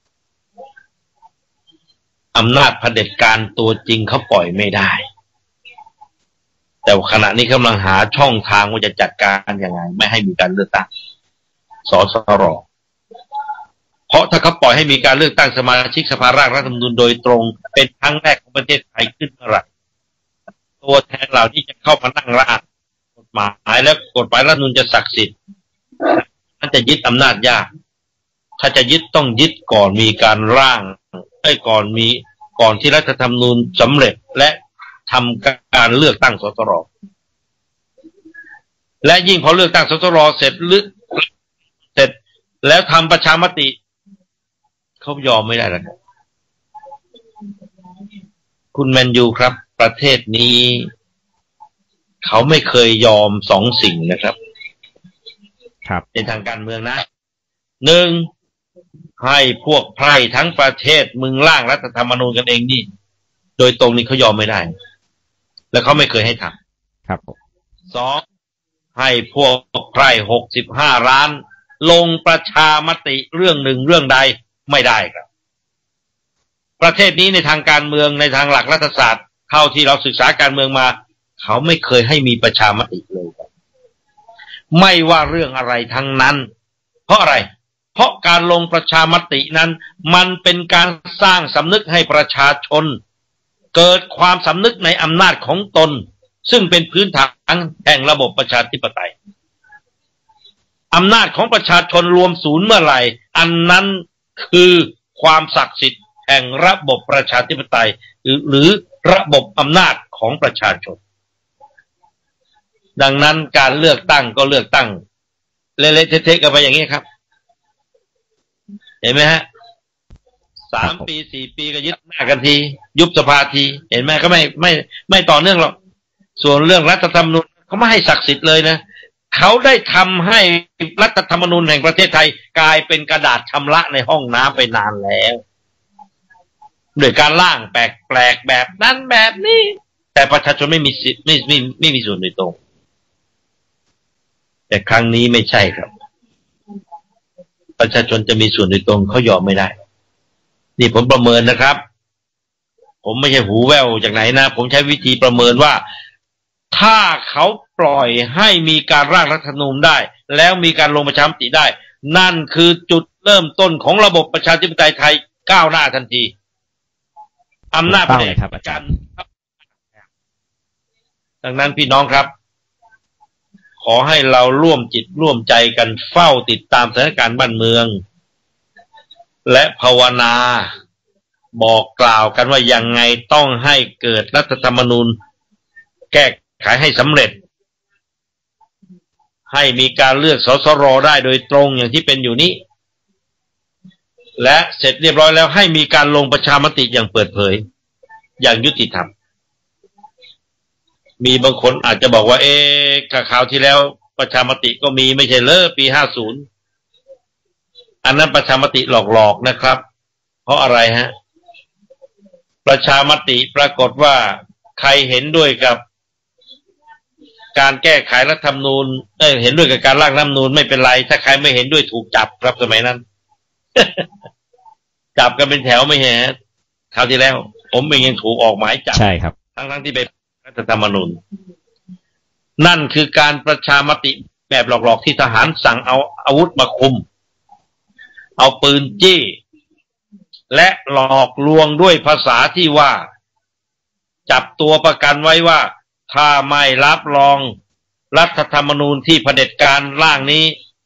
อำนาจเผด็จการตัวจริงเขาปล่อยไม่ได้แต่ขณะนี้กำลังหาช่องทางว่าจะจัดการยังไงไม่ให้มีการเลือกตั้งสสรเพราะถ้าเขาปล่อยให้มีการเลือกตั้งสมาชิกสภาร่างรัฐธรรมนูญโดยตรงเป็นครั้งแรกของประเทศไทยขึ้นเมื่อไหร่ตัวแทนเหล่านี้จะเข้ามานั่งร่างกฎหมายและกฎหมายรัฐธรรมนูญจะศักดิ์สิทธิ์มันจะยึดอำนาจยากถ้าจะยึดต้องยึดก่อนมีการร่างไอ้ก่อนมีก่อนที่รัฐธรรมนูญสำเร็จและทำการเลือกตั้งสสรและยิ่งพอเลือกตั้งสสรเสร็จหรือเสร็จแล้วทำประชามติเขายอมไม่ได้แล้วคุณแมนยูครับประเทศนี้เขาไม่เคยยอมสองสิ่งนะครับครับในทางการเมืองนะหนึ่งให้พวกไพร่ทั้งประเทศมึงร่างรัฐธรรมนูญกันเองนี่โดยตรงนี้เขายอมไม่ได้และเขาไม่เคยให้ทำครับสองให้พวกไพร่หกสิบห้าล้านลงประชามติเรื่องหนึ่งเรื่องใดไม่ได้ครับประเทศนี้ในทางการเมืองในทางหลักรัฐศาสตร์เท่าที่เราศึกษาการเมืองมาเขาไม่เคยให้มีประชามติเลยครับไม่ว่าเรื่องอะไรทั้งนั้นเพราะอะไรเพราะการลงประชามตินั้นมันเป็นการสร้างสำนึกให้ประชาชนเกิดความสำนึกในอำนาจของตนซึ่งเป็นพื้นฐานแห่งระบบประชาธิปไตยอำนาจของประชาชนรวมศูนย์เมื่อไหร่อันนั้นคือความศักดิ์สิทธิ์แห่งระบบประชาธิปไตยหรือระบบอำนาจของประชาชนดังนั้นการเลือกตั้งก็เลือกตั้งเละๆเทะๆกันไปอย่างนี้ครับเห็นไหมฮะสามปีสี่ปีก็ยึดหน้ากันทียุบสภาทีเห็นไหมก็ไม่ไม่ไม่ต่อเนื่องหรอกส่วนเรื่องรัฐธรรมนูญเขาไม่ให้ศักดิ์สิทธิ์เลยนะเขาได้ทำให้รัฐธรรมนูญแห่งประเทศไทยกลายเป็นกระดาษชำระในห้องน้ำไปนานแล้วโดยการร่างแปลกๆแบบนั้นแบบนี้แต่ประชาชนไม่มีสิทธิ์ไม่ไม่ไม่มีส่วนโดยตรงแต่ครั้งนี้ไม่ใช่ครับประชาชนจะมีส่วนโดยตรงเขายอมไม่ได้นี่ผมประเมินนะครับผมไม่ใช่หูแว่วจากไหนนะผมใช้วิธีประเมินว่าถ้าเขาปล่อยให้มีการร่างรัฐธรรมนูญได้แล้วมีการลงประชามติได้นั่นคือจุดเริ่มต้นของระบบประชาธิปไตยไทยก้าวหน้าทันทีอำนาจเผด็จการดังนั้นพี่น้องครับขอให้เราร่วมจิตร่วมใจกันเฝ้าติดตามสถานการณ์บ้านเมืองและภาวนาบอกกล่าวกันว่ายังไงต้องให้เกิดรัฐธรรมนูญแก้ไขให้สำเร็จให้มีการเลือกสสรได้โดยตรงอย่างที่เป็นอยู่นี้และเสร็จเรียบร้อยแล้วให้มีการลงประชามติอย่างเปิดเผยอย่างยุติธรรมมีบางคนอาจจะบอกว่าเอ๊ะคราวที่แล้วประชามติก็มีไม่ใช่เลยปีห้าสิบอันนั้นประชามติหลอกๆนะครับเพราะอะไรฮะประชามติปรากฏว่าใครเห็นด้วยกับการแก้ไขรัฐธรรมนูญเอ้ยเห็นด้วยกับการร่างรัฐธรรมนูญไม่เป็นไรถ้าใครไม่เห็นด้วยถูกจับครับสมัยนั้น จับกันเป็นแถวไม่เห็นคราวที่แล้วผมเองยังถูกออกหมายจับใช่ครับทั้งๆที่เป็นรัฐธรรมนูญนั่นคือการประชามติแบบหลอกๆที่ทหารสั่งเอาอาวุธมาคุมเอาปืนจี้และหลอกลวงด้วยภาษาที่ว่าจับตัวประกันไว้ว่าถ้าไม่รับรองรัฐธรรมนูญที่เผด็จการร่างนี้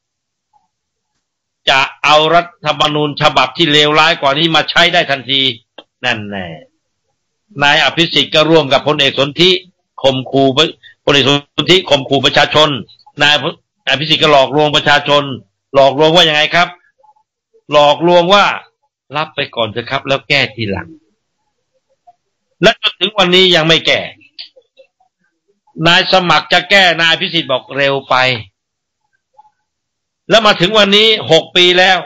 จะเอารัฐธรรมนูญฉบับที่เลวร้ายกว่านี้มาใช้ได้ทันทีนั่นแน่นายอภิสิทธิ์ก็ร่วมกับพลเอกสนธิข่มขู่พลเอกสนธิข่มขู่ประชาชนนายอภิสิทธิ์ก็หลอกลวงประชาชนหลอกลวงว่ายังไงครับหลอกลวงว่ารับไปก่อนเถอะครับแล้วแก้ทีหลังและจนถึงวันนี้ยังไม่แก้นายสมัครจะแก้นายอภิสิทธิ์บอกเร็วไปแล้วมาถึงวันนี้หกปีแล้ว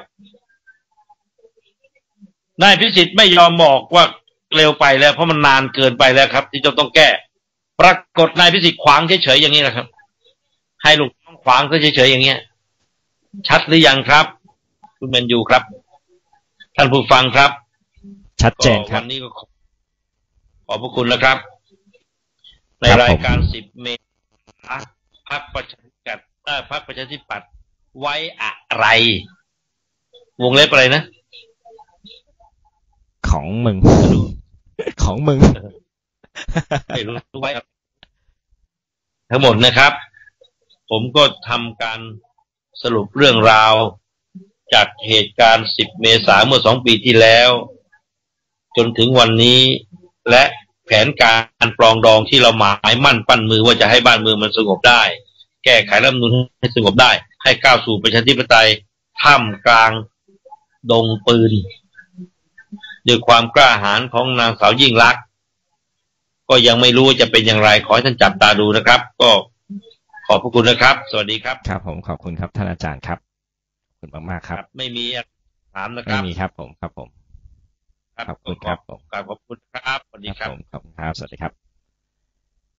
นายอภิสิทธิ์ไม่ยอมบอกว่าเร็วไปแล้วเพราะมันนานเกินไปแล้วครับที่จะต้องแก้ปรากฏนายอภิสิทธิ์ขวางเฉยๆอย่างนี้แหละครับให้ลูกน้องขวางก็เฉยๆอย่างเงี้ยชัดหรือยังครับคุณแมนยูครับท่านผู้ฟังครับชัดเจนครับวันนี้ก็ขอบพระคุณแล้วครับในรายการสิบเมษายนพรรคประชาธิปัตย์เอ่อพรรคประชาธิปัตย์ไว้อะไรวงเล็บอะไรนะของมึงของมึงไม่รู้ไว้ทั้งหมดนะครับผมก็ทำการสรุปเรื่องราวจากเหตุการณ์สิบเมษายนเมื่อสองปีที่แล้วจนถึงวันนี้และแผนการปรองดองที่เราหมายมั่นปั้นมือว่าจะให้บ้านเมืองมันสงบได้แก้ไขรัฐธรรมนูญให้สงบได้ให้ก้าวสู่ประชาธิปไตยท่ามกลางดงปืนด้วยความกล้าหาญของนางสาวยิ่งลักษณ์ก็ยังไม่รู้จะเป็นอย่างไรขอให้ท่านจับตาดูนะครับก็ขอบพระคุณนะครับสวัสดีครับครับผมขอบคุณครับท่านอาจารย์ครับขอบคุณมากๆครับไม่มีถามนะคไม่รับมีครับผมครับผมขอบคุณครับผมขอบคุณครับสวัสดีครับขอบคุณครับสวัสดีครับ